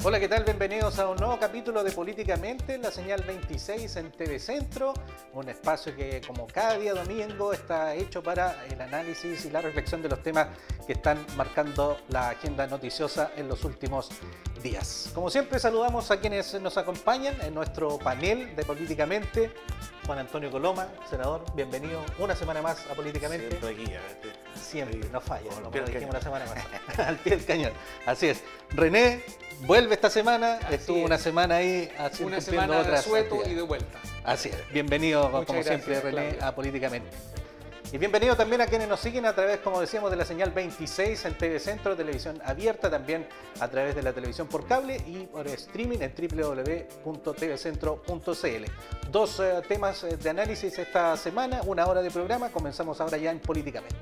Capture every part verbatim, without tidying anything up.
Hola, ¿qué tal? Bienvenidos a un nuevo capítulo de Políticamente, la señal veintiséis en T V Centro, un espacio que como cada día domingo está hecho para el análisis y la reflexión de los temas que están marcando la agenda noticiosa en los últimos días. Como siempre, saludamos a quienes nos acompañan en nuestro panel de Políticamente. Juan Antonio Coloma, senador, bienvenido una semana más a Políticamente. Siempre aquí, ¿eh? Siempre, no falla, Al como pie lo del dijimos cañón. una semana más. Al pie del cañón, así es. René vuelve esta semana, Así estuvo es. una semana ahí haciendo Una cumpliendo semana de otras asueto y actividades. de vuelta. Así es, bienvenido Muchas como gracias, siempre René Claudio. a Políticamente. Y bienvenido también a quienes nos siguen a través, como decíamos, de la señal veintiséis en T V Centro, televisión abierta, también a través de la televisión por cable y por streaming en doble u doble u doble u punto t v centro punto c l. Dos eh, temas eh, de análisis esta semana, una hora de programa, comenzamos ahora ya en Políticamente.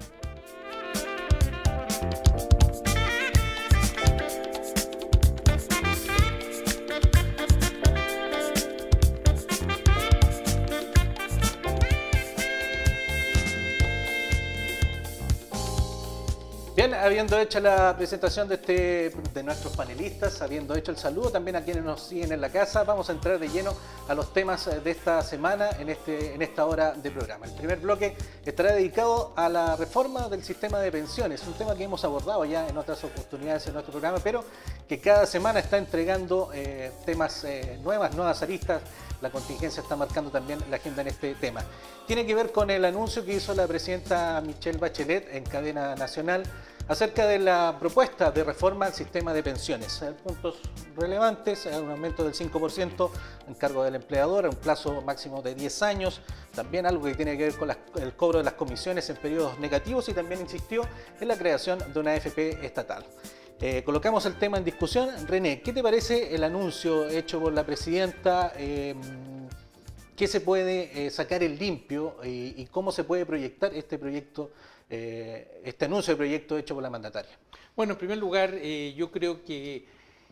Bien, habiendo hecho la presentación de, este, de nuestros panelistas, habiendo hecho el saludo también a quienes nos siguen en la casa, vamos a entrar de lleno a los temas de esta semana en, este, en esta hora de programa. El primer bloque estará dedicado a la reforma del sistema de pensiones, un tema que hemos abordado ya en otras oportunidades en nuestro programa, pero que cada semana está entregando eh, temas eh, nuevas, nuevas aristas. La contingencia está marcando también la agenda en este tema. Tiene que ver con el anuncio que hizo la presidenta Michelle Bachelet en cadena nacional acerca de la propuesta de reforma al sistema de pensiones. Puntos relevantes, un aumento del cinco por ciento en cargo del empleador a un plazo máximo de diez años, también algo que tiene que ver con las, el cobro de las comisiones en periodos negativos y también insistió en la creación de una A F P estatal. Eh, colocamos el tema en discusión. René, ¿qué te parece el anuncio hecho por la presidenta? Eh, ¿Qué se puede eh, sacar en limpio eh, y cómo se puede proyectar este proyecto, eh, este anuncio de proyecto hecho por la mandataria? Bueno, en primer lugar, eh, yo creo que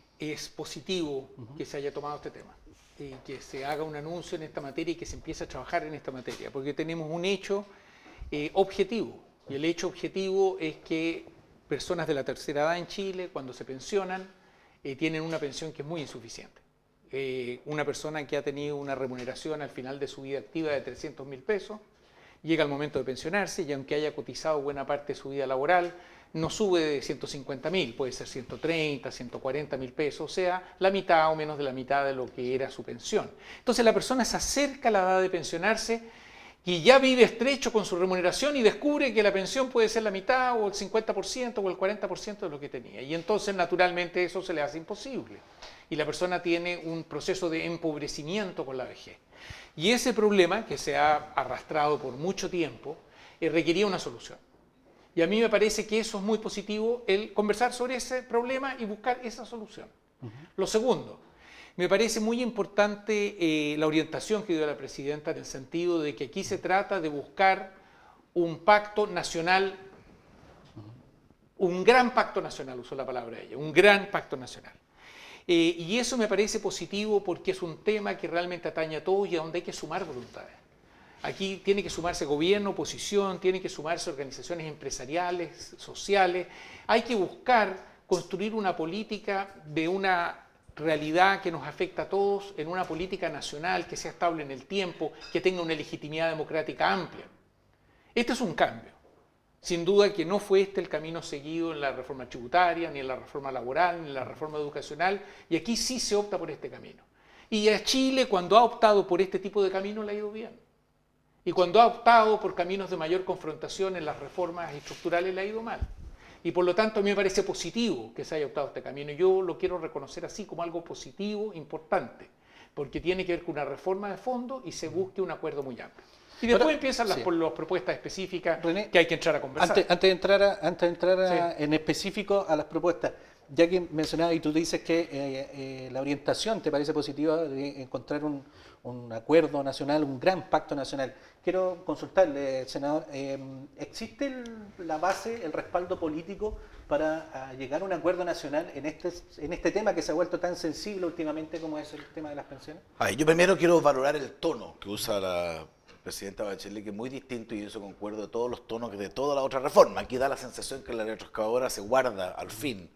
es positivo uh-huh. que se haya tomado este tema y que se haga un anuncio en esta materia y que se empiece a trabajar en esta materia, porque tenemos un hecho eh, objetivo, y el hecho objetivo es que personas de la tercera edad en Chile, cuando se pensionan, eh, tienen una pensión que es muy insuficiente. Eh, una persona que ha tenido una remuneración al final de su vida activa de trescientos mil pesos, llega el momento de pensionarse y aunque haya cotizado buena parte de su vida laboral, no sube de ciento cincuenta mil, puede ser ciento treinta, ciento cuarenta mil pesos, o sea, la mitad o menos de la mitad de lo que era su pensión. Entonces la persona se acerca a la edad de pensionarse y ya vive estrecho con su remuneración y descubre que la pensión puede ser la mitad o el cincuenta por ciento o el cuarenta por ciento de lo que tenía. Y entonces naturalmente eso se le hace imposible. Y la persona tiene un proceso de empobrecimiento con la vejez. Y ese problema, que se ha arrastrado por mucho tiempo, eh, requería una solución. Y a mí me parece que eso es muy positivo, el conversar sobre ese problema y buscar esa solución. Uh-huh. Lo segundo, me parece muy importante eh, la orientación que dio la presidenta en el sentido de que aquí se trata de buscar un pacto nacional, un gran pacto nacional, usó la palabra ella, un gran pacto nacional. Eh, y eso me parece positivo porque es un tema que realmente atañe a todos y a donde hay que sumar voluntades. Aquí tiene que sumarse gobierno, oposición, tiene que sumarse organizaciones empresariales, sociales. Hay que buscar construir una política de una realidad que nos afecta a todos, en una política nacional que sea estable en el tiempo, que tenga una legitimidad democrática amplia. Este es un cambio. Sin duda que no fue este el camino seguido en la reforma tributaria, ni en la reforma laboral, ni en la reforma educacional, y aquí sí se opta por este camino. Y a Chile, cuando ha optado por este tipo de camino, le ha ido bien. Y cuando ha optado por caminos de mayor confrontación en las reformas estructurales, le ha ido mal. Y por lo tanto a mí me parece positivo que se haya optado este camino. Yo lo quiero reconocer así como algo positivo, importante, porque tiene que ver con una reforma de fondo y se busque un acuerdo muy amplio. Y después Ahora, empiezan las, sí. las propuestas específicas René, que hay que entrar a conversar. Antes, antes de entrar, a, antes de entrar a, sí. en específico a las propuestas, ya que mencionabas y tú dices que eh, eh, la orientación te parece positiva de encontrar un, un acuerdo nacional, un gran pacto nacional. Quiero consultarle, senador, eh, ¿existe el, la base, el respaldo político para llegar a un acuerdo nacional en este, en este tema que se ha vuelto tan sensible últimamente como es el tema de las pensiones? Ay, yo primero quiero valorar el tono que usa la presidenta Bachelet, que es muy distinto, y eso concuerdo de todos los tonos de toda la otra reforma. Aquí da la sensación que la retroexcavadora se guarda al fin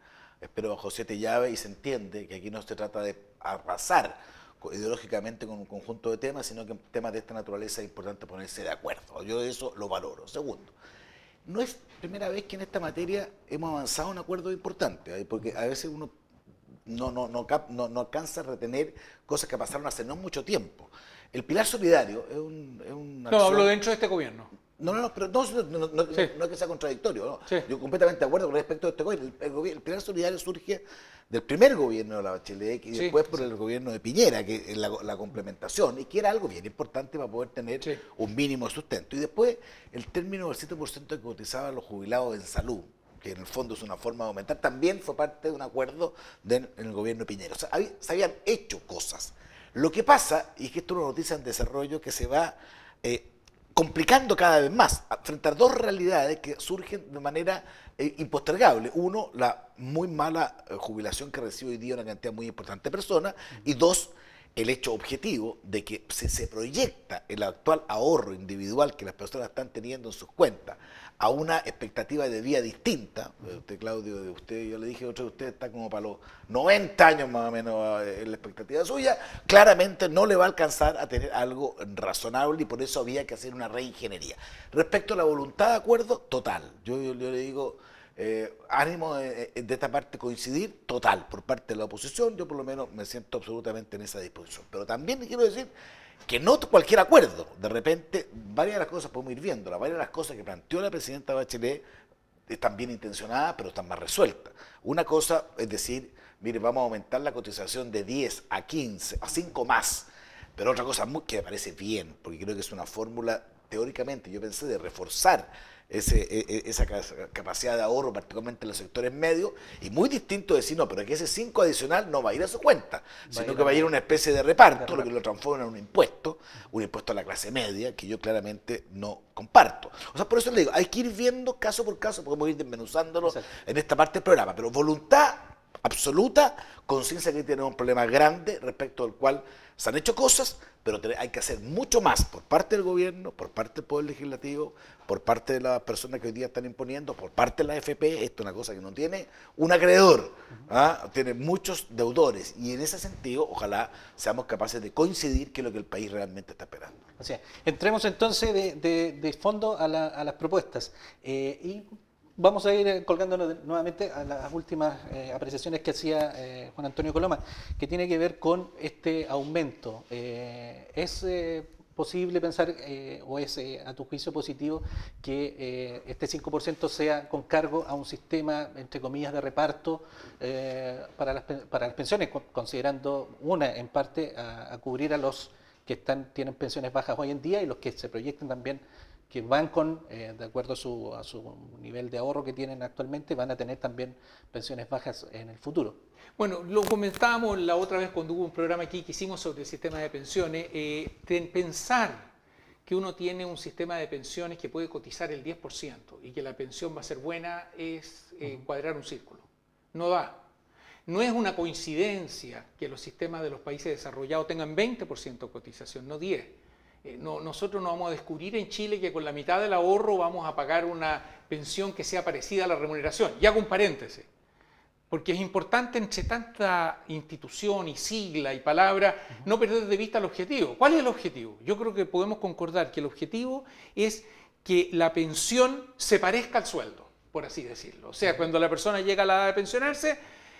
espero bajo siete llaves, y se entiende que aquí no se trata de arrasar ideológicamente con un conjunto de temas, sino que en temas de esta naturaleza es importante ponerse de acuerdo. Yo eso lo valoro. Segundo, no es primera vez que en esta materia hemos avanzado en acuerdos importantes, porque a veces uno no, no, no, no, no alcanza a retener cosas que pasaron hace no mucho tiempo. El pilar solidario es un... Es una no, acción... hablo dentro de este gobierno. No, no, no, pero no, no, no, no, sí. no es que sea contradictorio, ¿no? Sí. Yo completamente de acuerdo con respecto a este gobierno. El, el, el pilar solidario surge del primer gobierno de la Bachelet y sí, después por sí. el gobierno de Piñera, que es la, la complementación, y que era algo bien importante para poder tener sí. un mínimo de sustento. Y después el término del siete por ciento que cotizaban los jubilados en salud, que en el fondo es una forma de aumentar, también fue parte de un acuerdo de, en el gobierno de Piñera. O sea, había, se habían hecho cosas. Lo que pasa, y es que esto es una noticia en desarrollo que se va eh, complicando cada vez más, frente a dos realidades que surgen de manera eh, impostergable. Uno, la muy mala eh, jubilación que recibe hoy día una cantidad muy importante de personas, y dos, el hecho objetivo de que se, se proyecta el actual ahorro individual que las personas están teniendo en sus cuentas a una expectativa de vida distinta. Usted, Claudio, de usted, yo le dije, otro de usted está como para los noventa años más o menos en la expectativa suya, claramente no le va a alcanzar a tener algo razonable, y por eso había que hacer una reingeniería. Respecto a la voluntad de acuerdo, total. Yo, yo, yo le digo, eh, ánimo de, de esta parte coincidir, total, por parte de la oposición. Yo por lo menos me siento absolutamente en esa disposición. Pero también le quiero decir que no cualquier acuerdo. De repente, varias de las cosas podemos ir viendo, varias de las cosas que planteó la presidenta Bachelet están bien intencionadas, pero están más resueltas. Una cosa es decir, mire, vamos a aumentar la cotización de diez a quince, a cinco más. Pero otra cosa muy, que me parece bien, porque creo que es una fórmula, teóricamente, yo pensé de reforzar ese, esa capacidad de ahorro, particularmente en los sectores medios, y muy distinto decir, no, pero que ese cinco adicional no va a ir a su cuenta, va sino que va a ir a una especie de reparto, de reparto, lo que lo transforma en un impuesto, un impuesto a la clase media, que yo claramente no comparto. O sea, por eso le digo, hay que ir viendo caso por caso, podemos ir desmenuzándolo Exacto. en esta parte del programa, pero voluntad absoluta, conciencia que tenemos un problema grande respecto al cual se han hecho cosas, pero hay que hacer mucho más por parte del gobierno, por parte del Poder Legislativo, por parte de las personas que hoy día están imponiendo, por parte de la A F P. Esto es una cosa que no tiene un acreedor, ¿ah? Tiene muchos deudores, y en ese sentido ojalá seamos capaces de coincidir que es lo que el país realmente está esperando. O sea, entremos entonces de, de, de fondo a, la, a las propuestas eh, y vamos a ir colgándonos nuevamente a las últimas eh, apreciaciones que hacía eh, Juan Antonio Coloma, que tiene que ver con este aumento. Eh, ¿Es eh, posible pensar, eh, o es eh, a tu juicio positivo, que eh, este cinco por ciento sea con cargo a un sistema, entre comillas, de reparto eh, para, las, para las pensiones, considerando una, en parte, a, a cubrir a los que están, tienen pensiones bajas hoy en día y los que se proyecten también que van con, eh, de acuerdo a su, a su nivel de ahorro que tienen actualmente, van a tener también pensiones bajas en el futuro? Bueno, lo comentábamos la otra vez cuando hubo un programa aquí que hicimos sobre el sistema de pensiones. Eh, pensar que uno tiene un sistema de pensiones que puede cotizar el diez por ciento y que la pensión va a ser buena es eh, uh-huh. cuadrar un círculo. No da. No es una coincidencia que los sistemas de los países desarrollados tengan veinte por ciento de cotización, no diez por ciento. Eh, no, nosotros no vamos a descubrir en Chile que con la mitad del ahorro vamos a pagar una pensión que sea parecida a la remuneración. Y hago un paréntesis, porque es importante entre tanta institución y sigla y palabra no perder de vista el objetivo. ¿Cuál es el objetivo? Yo creo que podemos concordar que el objetivo es que la pensión se parezca al sueldo, por así decirlo. O sea, cuando la persona llega a la edad de pensionarse,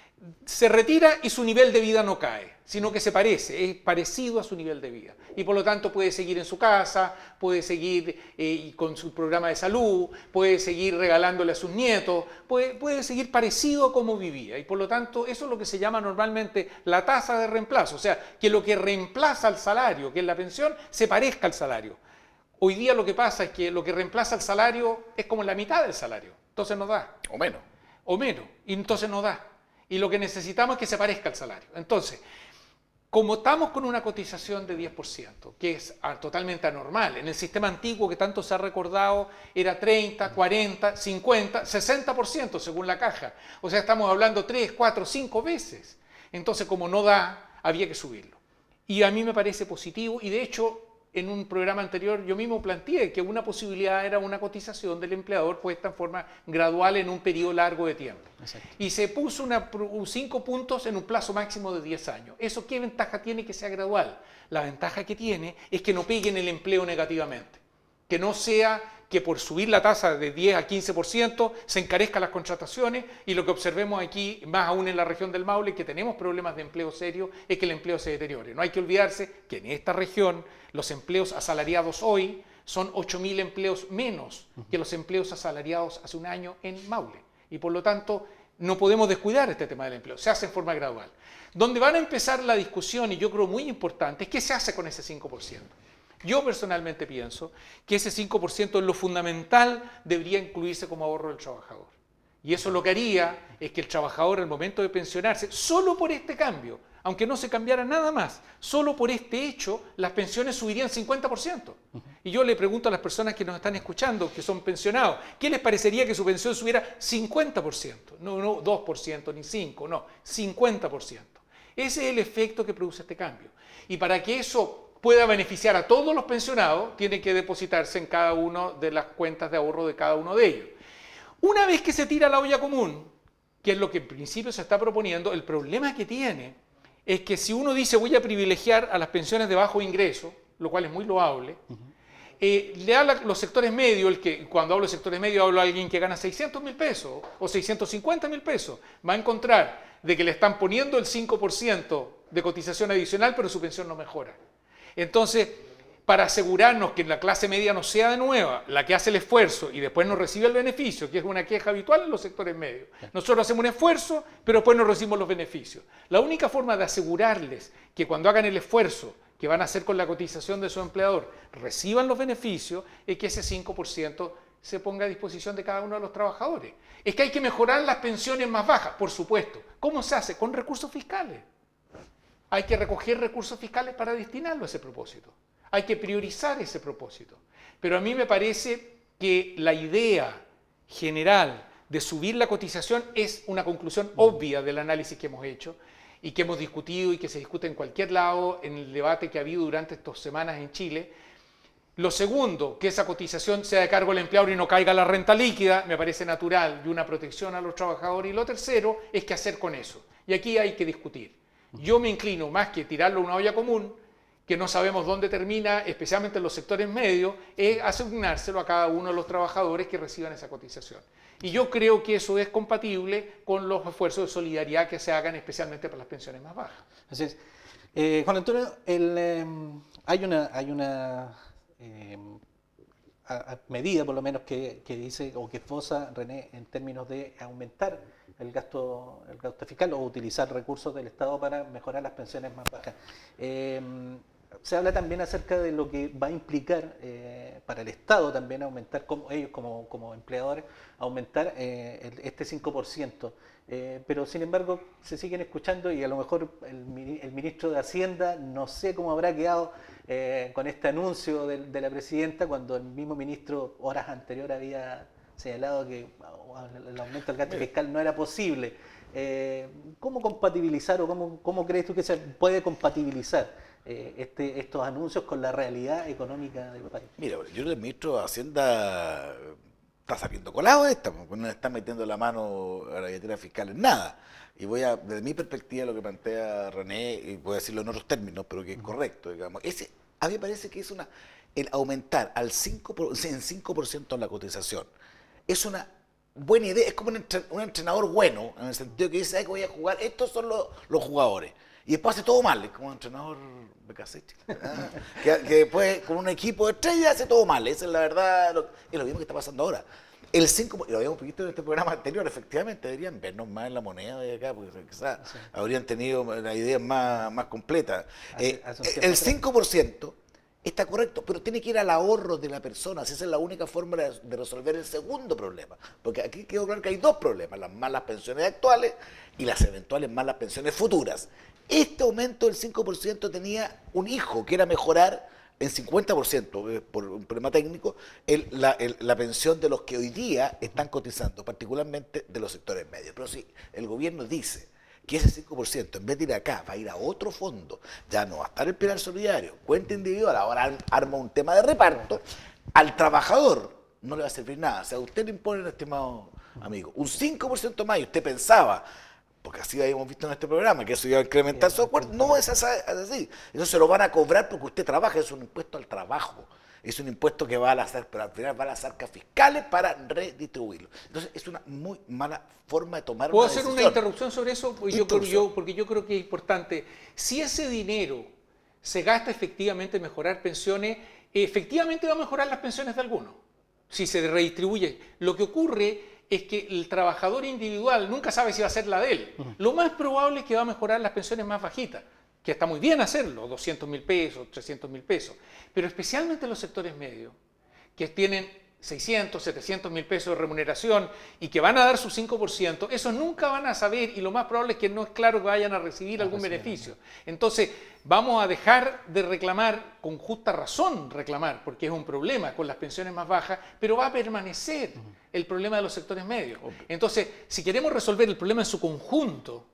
se retira y su nivel de vida no cae, sino que se parece, es parecido a su nivel de vida. Y por lo tanto puede seguir en su casa, puede seguir eh, con su programa de salud, puede seguir regalándole a sus nietos, puede, puede seguir parecido a como vivía. Y por lo tanto eso es lo que se llama normalmente la tasa de reemplazo. O sea, que lo que reemplaza al salario, que es la pensión, se parezca al salario. Hoy día lo que pasa es que lo que reemplaza al salario es como la mitad del salario. Entonces no da. O menos. O menos. Y entonces no da. Y lo que necesitamos es que se parezca al salario. Entonces, como estamos con una cotización de diez por ciento, que es totalmente anormal, en el sistema antiguo que tanto se ha recordado era treinta, cuarenta, cincuenta, sesenta por ciento según la caja. O sea, estamos hablando tres, cuatro, cinco veces. Entonces, como no da, había que subirlo. Y a mí me parece positivo, y de hecho en un programa anterior yo mismo planteé que una posibilidad era una cotización del empleador puesta en forma gradual en un periodo largo de tiempo. Exacto. Y se puso una, cinco puntos en un plazo máximo de diez años. ¿Eso qué ventaja tiene que sea gradual? La ventaja que tiene es que no pegue en el empleo negativamente. Que no sea que por subir la tasa de diez a quince por ciento se encarezcan las contrataciones, y lo que observemos aquí, más aún en la región del Maule, que tenemos problemas de empleo serio, es que el empleo se deteriore. No hay que olvidarse que en esta región los empleos asalariados hoy son ocho mil empleos menos que los empleos asalariados hace un año en Maule. Y por lo tanto, no podemos descuidar este tema del empleo. Se hace en forma gradual. Donde van a empezar la discusión, y yo creo muy importante, es qué se hace con ese cinco por ciento. Yo personalmente pienso que ese cinco por ciento en lo fundamental debería incluirse como ahorro del trabajador. Y eso lo que haría es que el trabajador al momento de pensionarse, solo por este cambio, aunque no se cambiara nada más, solo por este hecho, las pensiones subirían cincuenta por ciento. Y yo le pregunto a las personas que nos están escuchando, que son pensionados, ¿qué les parecería que su pensión subiera cincuenta por ciento? No, no dos por ciento ni cinco por ciento, no, cincuenta por ciento. Ese es el efecto que produce este cambio. Y para que eso pueda beneficiar a todos los pensionados, tiene que depositarse en cada una de las cuentas de ahorro de cada uno de ellos. Una vez que se tira la olla común, que es lo que en principio se está proponiendo, el problema que tiene es que si uno dice voy a privilegiar a las pensiones de bajo ingreso, lo cual es muy loable, uh-huh. eh, le da a los sectores medios, el que, cuando hablo de sectores medios hablo de alguien que gana seiscientos mil pesos o seiscientos cincuenta mil pesos, va a encontrar de que le están poniendo el cinco por ciento de cotización adicional, pero su pensión no mejora. Entonces, para asegurarnos que la clase media no sea de nueva la que hace el esfuerzo y después no recibe el beneficio, que es una queja habitual en los sectores medios. Nosotros hacemos un esfuerzo, pero después no recibimos los beneficios. La única forma de asegurarles que cuando hagan el esfuerzo que van a hacer con la cotización de su empleador reciban los beneficios es que ese cinco por ciento se ponga a disposición de cada uno de los trabajadores. Es que hay que mejorar las pensiones más bajas, por supuesto. ¿Cómo se hace? Con recursos fiscales. Hay que recoger recursos fiscales para destinarlo a ese propósito. Hay que priorizar ese propósito. Pero a mí me parece que la idea general de subir la cotización es una conclusión obvia del análisis que hemos hecho y que hemos discutido y que se discute en cualquier lado en el debate que ha habido durante estas semanas en Chile. Lo segundo, que esa cotización sea de cargo del empleador y no caiga la renta líquida, me parece natural y una protección a los trabajadores. Y lo tercero es qué hacer con eso. Y aquí hay que discutir. Yo me inclino más que tirarlo a una olla común, que no sabemos dónde termina, especialmente en los sectores medios, es asignárselo a cada uno de los trabajadores que reciban esa cotización. Y yo creo que eso es compatible con los esfuerzos de solidaridad que se hagan especialmente para las pensiones más bajas. Así es. Eh, Juan Antonio, el, eh, hay una, hay una eh, a, a medida por lo menos que, que dice o que esboza René en términos de aumentar el gasto, el gasto fiscal o utilizar recursos del Estado para mejorar las pensiones más bajas. Eh, se habla también acerca de lo que va a implicar eh, para el Estado también aumentar, como ellos como, como empleadores, aumentar eh, el, este cinco por ciento. Eh, pero sin embargo se siguen escuchando y a lo mejor el, el ministro de Hacienda no sé cómo habrá quedado eh, con este anuncio de, de la presidenta cuando el mismo ministro horas anteriores había señalado que el aumento del gasto fiscal no era posible. Eh, ¿Cómo compatibilizar o cómo, cómo crees tú que se puede compatibilizar eh, este, estos anuncios con la realidad económica del país? Mira, yo creo que el ministro de Hacienda está saliendo colado de esta, porque no le está metiendo la mano a la billetera fiscal en nada. Y voy a, desde mi perspectiva, lo que plantea René, y voy a decirlo en otros términos, pero que es correcto, digamos, ese, a mí me parece que es una, el aumentar al cinco por ciento, en cinco por ciento la cotización, es una buena idea, es como un, entren, un entrenador bueno, en el sentido que dice, ay, que voy a jugar, estos son los, los jugadores. Y después hace todo mal, es como un entrenador Becassetti, ¿eh? que, que después con un equipo de estrellas hace todo mal, esa es la verdad, lo, es lo mismo que está pasando ahora. El cinco, y lo habíamos visto en este programa anterior, efectivamente deberían vernos más en la moneda de acá, porque quizás sí. habrían tenido la idea más, más completa. Hace, eh, hace el cinco por ciento está correcto, pero tiene que ir al ahorro de la persona. Esa es la única forma de, de resolver el segundo problema. Porque aquí quedó claro que hay dos problemas, las malas pensiones actuales y las eventuales malas pensiones futuras. Este aumento del cinco por ciento tenía un hijo, que era mejorar en cincuenta por ciento, eh, por un problema técnico, el, la, el, la pensión de los que hoy día están cotizando, particularmente de los sectores medios. Pero sí, el gobierno dice que ese cinco por ciento, en vez de ir acá, va a ir a otro fondo, ya no va a estar el pilar solidario, cuenta individual, ahora arma un tema de reparto, al trabajador no le va a servir nada. O sea, usted le impone, estimado amigo, un cinco por ciento más y usted pensaba, porque así habíamos visto en este programa, que eso iba a incrementar su acuerdo, no es así. Eso se lo van a cobrar porque usted trabaja, es un impuesto al trabajo. Es un impuesto que va a las, pero al final va a las arcas fiscales para redistribuirlo. Entonces es una muy mala forma de tomar ¿Puedo una hacer decisión? una interrupción sobre eso? Porque yo, creo, yo, porque yo creo que es importante. Si ese dinero se gasta efectivamente en mejorar pensiones, efectivamente va a mejorar las pensiones de algunos, si se redistribuye. Lo que ocurre es que el trabajador individual nunca sabe si va a ser la de él. Uh-huh. Lo más probable es que va a mejorar las pensiones más bajitas, que está muy bien hacerlo, doscientos mil pesos, trescientos mil pesos, pero especialmente los sectores medios, que tienen seiscientos, setecientos mil pesos de remuneración y que van a dar su cinco por ciento, esos nunca van a saber y lo más probable es que no es claro que vayan a recibir no, algún pues beneficio. Sí, no. Entonces, vamos a dejar de reclamar, con justa razón reclamar, porque es un problema con las pensiones más bajas, pero va a permanecer uh-huh. el problema de los sectores medios. Okay. Entonces, si queremos resolver el problema en su conjunto,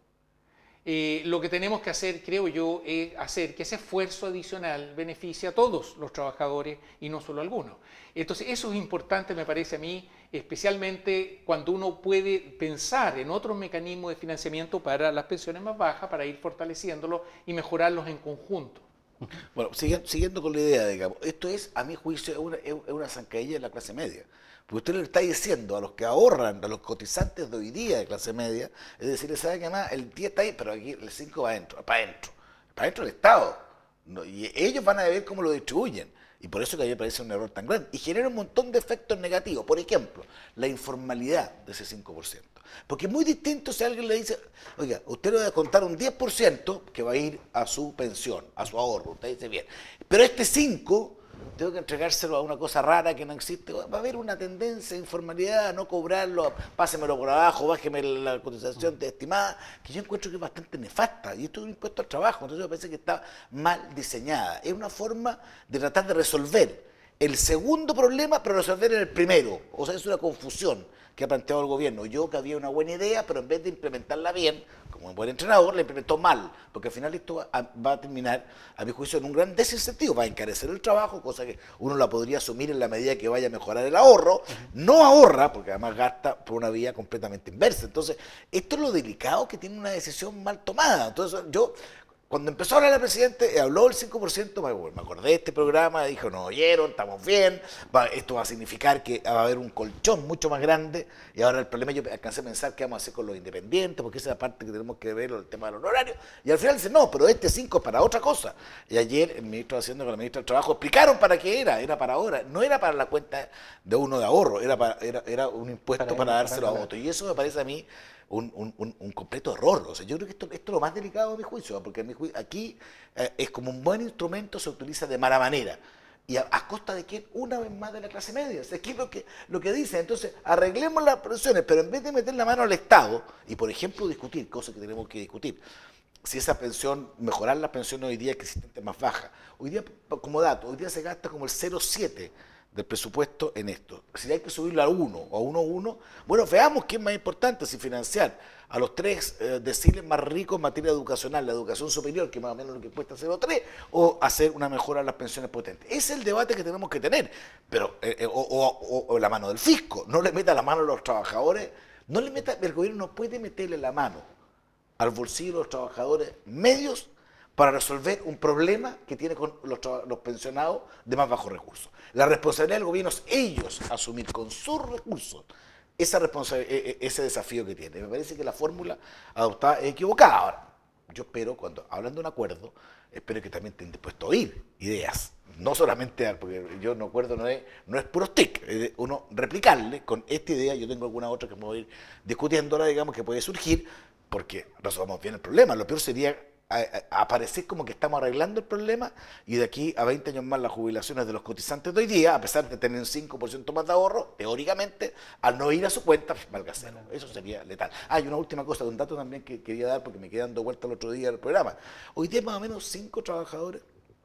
Eh, lo que tenemos que hacer, creo yo, es hacer que ese esfuerzo adicional beneficie a todos los trabajadores y no solo a algunos. Entonces, eso es importante, me parece a mí, especialmente cuando uno puede pensar en otros mecanismos de financiamiento para las pensiones más bajas, para ir fortaleciéndolos y mejorarlos en conjunto. Bueno, siguiendo con la idea, digamos, esto es, a mi juicio, es una, es una zancadilla de la clase media. Porque usted le está diciendo a los que ahorran, a los cotizantes de hoy día de clase media, es decir, ¿sabe qué más? El diez está ahí, pero aquí el cinco va adentro, para adentro, para adentro del Estado. ¿No? Y ellos van a ver cómo lo distribuyen. Y por eso que a mí me parece un error tan grande. Y genera un montón de efectos negativos. Por ejemplo, la informalidad de ese cinco por ciento. Porque es muy distinto si alguien le dice, oiga, usted le va a contar un diez por ciento que va a ir a su pensión, a su ahorro. Usted dice bien. Pero este cinco por ciento, tengo que entregárselo a una cosa rara que no existe. Va a haber una tendencia de informalidad, a no cobrarlo, pásemelo por abajo, bájeme la cotización de estimada, que yo encuentro que es bastante nefasta. Y esto es un impuesto al trabajo, entonces me parece que está mal diseñada. Es una forma de tratar de resolver el segundo problema, pero resolver en el primero. O sea, es una confusión que ha planteado el gobierno. Yo que había una buena idea, pero en vez de implementarla bien, como un buen entrenador, la implementó mal, porque al final esto va a, va a terminar, a mi juicio, en un gran desincentivo, va a encarecer el trabajo, cosa que uno la podría asumir en la medida que vaya a mejorar el ahorro, no ahorra, porque además gasta por una vía completamente inversa. Entonces, esto es lo delicado que tiene una decisión mal tomada. Entonces, yo... Cuando empezó a hablar el presidente, habló del cinco por ciento, me acordé de este programa, dijo, nos oyeron, estamos bien, va, esto va a significar que va a haber un colchón mucho más grande, y ahora el problema, yo alcancé a pensar qué vamos a hacer con los independientes, porque esa es la parte que tenemos que ver, el tema de los horarios, y al final dice, no, pero este cinco es para otra cosa. Y ayer el ministro de Hacienda con la ministra del Trabajo explicaron para qué era, era para ahora, no era para la cuenta de uno de ahorro, era, para, era, era un impuesto para, para dárselo para a otro, y eso me parece a mí Un, un, un completo error. O sea, yo creo que esto, esto es lo más delicado de mi juicio, porque mi juicio, aquí eh, es como un buen instrumento, se utiliza de mala manera. ¿Y a, a costa de quién? Una vez más de la clase media. O sea, aquí es lo que, lo que dice. Entonces, arreglemos las pensiones, pero en vez de meter la mano al Estado, y por ejemplo discutir, cosas que tenemos que discutir, si esa pensión, mejorar las pensiones hoy día que existen más bajas. Hoy día, como dato, hoy día se gasta como el cero coma siete del presupuesto en esto. Si hay que subirlo a uno o a uno coma uno, bueno, veamos qué es más importante, si financiar a los tres eh, deciles más ricos en materia educacional, la educación superior, que más o menos lo que cuesta cero coma tres, o hacer una mejora en las pensiones potentes. Ese es el debate que tenemos que tener, pero eh, o, o, o la mano del fisco, no le meta la mano a los trabajadores, no le meta, el gobierno no puede meterle la mano al bolsillo de los trabajadores medios para resolver un problema que tiene con los, los pensionados de más bajos recursos. La responsabilidad del gobierno es ellos asumir con sus recursos esa responsabilidad, ese desafío que tiene. Me parece que la fórmula adoptada es equivocada. Ahora, yo espero, cuando hablan de un acuerdo, espero que también estén dispuestos a oír ideas. No solamente dar, porque yo no acuerdo, no es, no es puro stick, es uno replicarle con esta idea. Yo tengo alguna otra que me voy a ir discutiendo ahora, digamos, que puede surgir, porque resolvamos bien el problema. Lo peor sería A, a aparecer como que estamos arreglando el problema y de aquí a veinte años más las jubilaciones de los cotizantes de hoy día, a pesar de tener un cinco por ciento más de ahorro, teóricamente, al no ir a su cuenta, valga cero. Eso sería letal. Ah, y una última cosa, un dato también que quería dar porque me quedé dando vuelta el otro día del programa. Hoy día más o menos cinco trabajadores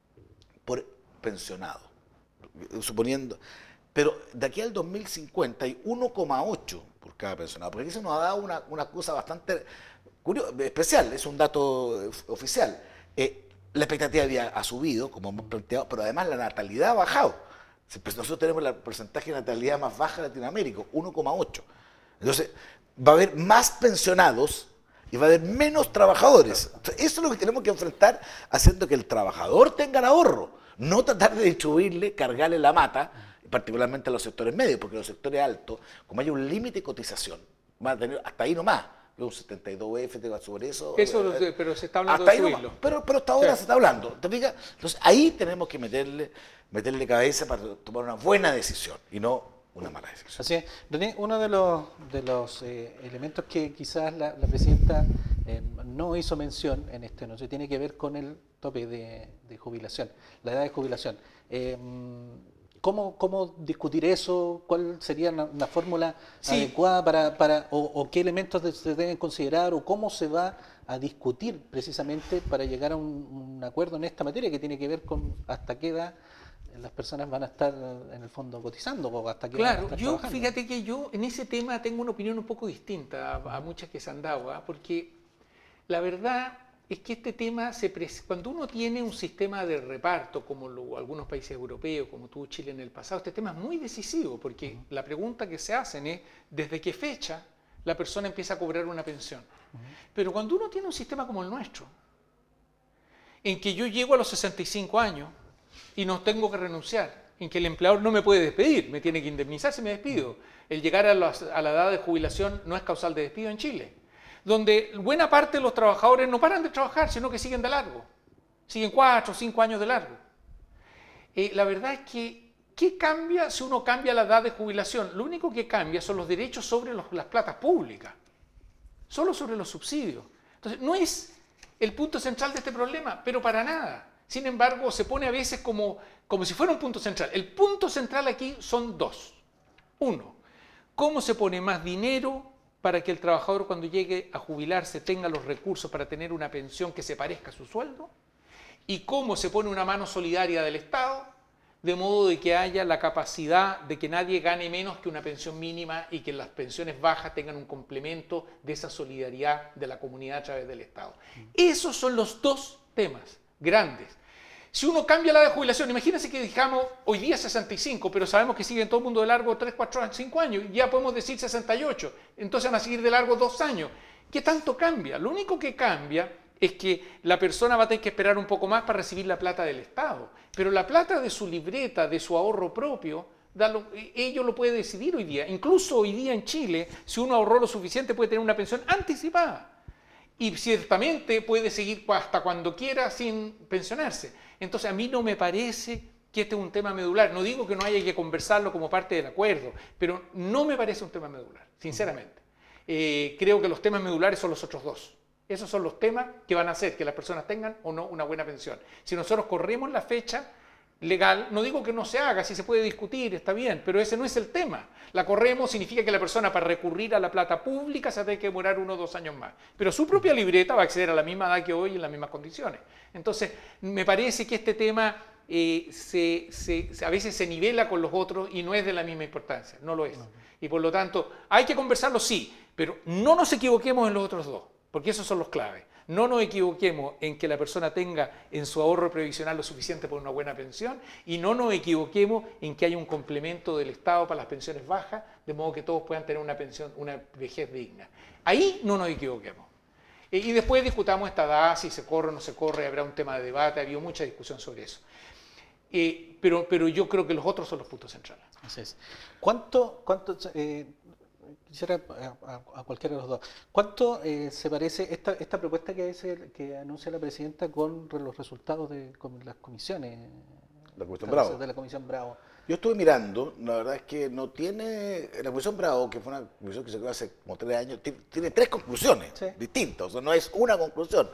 por pensionado, suponiendo, pero de aquí al dos mil cincuenta hay uno coma ocho por cada pensionado, porque eso nos ha dado una, una cosa bastante curioso, especial, es un dato oficial. Eh, la expectativa de vida ha subido, como hemos planteado, pero además la natalidad ha bajado. Nosotros tenemos el porcentaje de natalidad más baja de Latinoamérica, uno coma ocho. Entonces, va a haber más pensionados y va a haber menos trabajadores. Entonces, eso es lo que tenemos que enfrentar, haciendo que el trabajador tenga el ahorro, no tratar de distribuirle, cargarle la mata, particularmente a los sectores medios, porque los sectores altos, como hay un límite de cotización, van a tener hasta ahí nomás. Un setenta y dos F te va sobre eso. Eso, eh, pero se está hablando hasta de ahí subirlo. nomás, pero, pero hasta ahora sí. se está hablando. ¿Te fijas? Entonces ahí tenemos que meterle, meterle cabeza para tomar una buena decisión y no una mala decisión. Así es. René, uno de los, de los eh, elementos que quizás la, la presidenta eh, no hizo mención en este anuncio tiene que ver con el tope de, de jubilación, la edad de jubilación. Eh, ¿Cómo, ¿Cómo discutir eso? ¿Cuál sería una, una fórmula sí. adecuada para, para o, o qué elementos de, se deben considerar o cómo se va a discutir precisamente para llegar a un, un acuerdo en esta materia que tiene que ver con hasta qué edad las personas van a estar en el fondo cotizando o hasta qué claro, van a estar yo trabajando? Fíjate que yo en ese tema tengo una opinión un poco distinta a, a muchas que se han dado, ¿eh? Porque la verdad es que este tema, se cuando uno tiene un sistema de reparto, como lo, algunos países europeos, como tuvo Chile en el pasado, este tema es muy decisivo, porque uh-huh. la pregunta que se hacen es, ¿desde qué fecha la persona empieza a cobrar una pensión? Uh-huh. Pero cuando uno tiene un sistema como el nuestro, en que yo llego a los sesenta y cinco años y no tengo que renunciar, en que el empleador no me puede despedir, me tiene que indemnizar si me despido, el llegar a, las, a la edad de jubilación no es causal de despido en Chile, donde buena parte de los trabajadores no paran de trabajar, sino que siguen de largo, siguen cuatro o cinco años de largo. Eh, la verdad es que, ¿qué cambia si uno cambia la edad de jubilación? Lo único que cambia son los derechos sobre los, las platas públicas, solo sobre los subsidios. Entonces, no es el punto central de este problema, pero para nada. Sin embargo, se pone a veces como, como si fuera un punto central. El punto central aquí son dos. Uno, ¿cómo se pone más dinero para que el trabajador cuando llegue a jubilarse tenga los recursos para tener una pensión que se parezca a su sueldo? ¿Y cómo se pone una mano solidaria del Estado de modo de que haya la capacidad de que nadie gane menos que una pensión mínima y que las pensiones bajas tengan un complemento de esa solidaridad de la comunidad a través del Estado? Esos son los dos temas grandes. Si uno cambia la edad de jubilación, imagínense que dejamos hoy día sesenta y cinco, pero sabemos que siguen todo el mundo de largo tres, cuatro, cinco años, ya podemos decir sesenta y ocho, entonces van a seguir de largo dos años. ¿Qué tanto cambia? Lo único que cambia es que la persona va a tener que esperar un poco más para recibir la plata del Estado, pero la plata de su libreta, de su ahorro propio, ello lo puede decidir hoy día. Incluso hoy día en Chile, si uno ahorró lo suficiente, puede tener una pensión anticipada. Y ciertamente puede seguir hasta cuando quiera sin pensionarse. Entonces a mí no me parece que este es un tema medular. No digo que no haya que conversarlo como parte del acuerdo, pero no me parece un tema medular, sinceramente. Eh, creo que los temas medulares son los otros dos. Esos son los temas que van a hacer que las personas tengan o no una buena pensión. Si nosotros corremos la fecha legal, no digo que no se haga, si se puede discutir, está bien, pero ese no es el tema. La corremos significa que la persona para recurrir a la plata pública se tiene que demorar uno o dos años más. Pero su propia libreta va a acceder a la misma edad que hoy en las mismas condiciones. Entonces, me parece que este tema eh, se, se, a veces se nivela con los otros y no es de la misma importancia, no lo es. Y por lo tanto, hay que conversarlo, sí, pero no nos equivoquemos en los otros dos, porque esos son los claves. No nos equivoquemos en que la persona tenga en su ahorro previsional lo suficiente para una buena pensión y no nos equivoquemos en que haya un complemento del Estado para las pensiones bajas, de modo que todos puedan tener una pensión, una vejez digna. Ahí no nos equivoquemos. Y después discutamos esta edad, si se corre o no se corre, habrá un tema de debate, ha habido mucha discusión sobre eso. Eh, pero, pero yo creo que los otros son los puntos centrales. Así es. ¿Cuánto, cuánto eh, quisiera a, a, a cualquiera de los dos, cuánto eh, se parece esta, esta propuesta que, es el, que anuncia la presidenta con los resultados de con las comisiones? La Comisión Bravo. De la Comisión Bravo. Yo estuve mirando, la verdad es que no tiene, la Comisión Bravo, que fue una comisión que se creó hace como tres años, tiene, tiene tres conclusiones sí. distintas, o sea, no es una conclusión.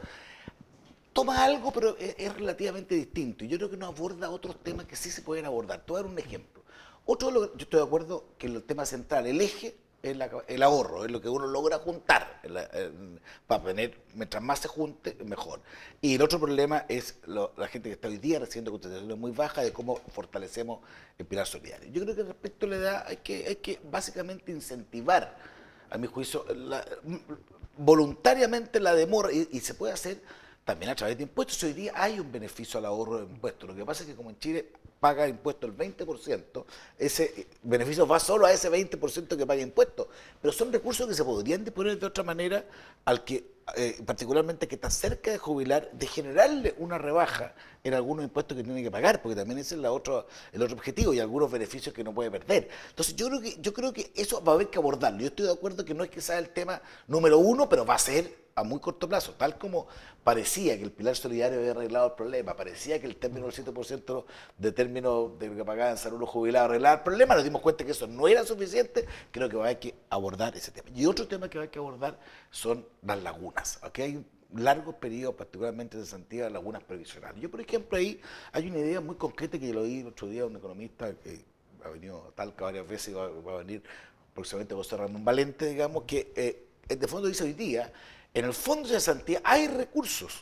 Toma algo, pero es, es relativamente distinto, y yo creo que no aborda otros temas que sí se pueden abordar. Te voy a dar un ejemplo. Otro, yo estoy de acuerdo que el tema central, el eje, es la, el ahorro, es lo que uno logra juntar, la, el, para tener, mientras más se junte, mejor. Y el otro problema es lo, la gente que está hoy día recibiendo cotizaciones muy bajas, de cómo fortalecemos el pilar solidario. Yo creo que respecto a la edad hay que, hay que básicamente incentivar a mi juicio, la, voluntariamente la demora, y, y se puede hacer también a través de impuestos. Hoy día hay un beneficio al ahorro de impuestos. Lo que pasa es que como en Chile paga impuestos el veinte por ciento, ese beneficio va solo a ese veinte por ciento que paga impuestos. Pero son recursos que se podrían disponer de otra manera al que, eh, particularmente que está cerca de jubilar, de generarle una rebaja en algunos impuestos que tiene que pagar, porque también ese es la otro, el otro objetivo, y algunos beneficios que no puede perder. Entonces yo creo que, yo creo que eso va a haber que abordarlo. Yo estoy de acuerdo que no es que sea el tema número uno, pero va a ser a muy corto plazo, tal como parecía que el pilar solidario había arreglado el problema, parecía que el término del siete por ciento de término de lo que pagaban salud los jubilados arreglaba el problema, nos dimos cuenta que eso no era suficiente, creo que va a haber que abordar ese tema. Y otro tema que va a haber que abordar son las lagunas. Aquí hay largos periodos, particularmente de cesantía, de lagunas previsionales. Yo, por ejemplo, ahí hay una idea muy concreta que yo lo oí el otro día, un economista que ha venido a Talca varias veces y va, va a venir próximamente José Ramón Valente, digamos, que eh, de fondo dice hoy día, en el fondo de cesantía hay recursos.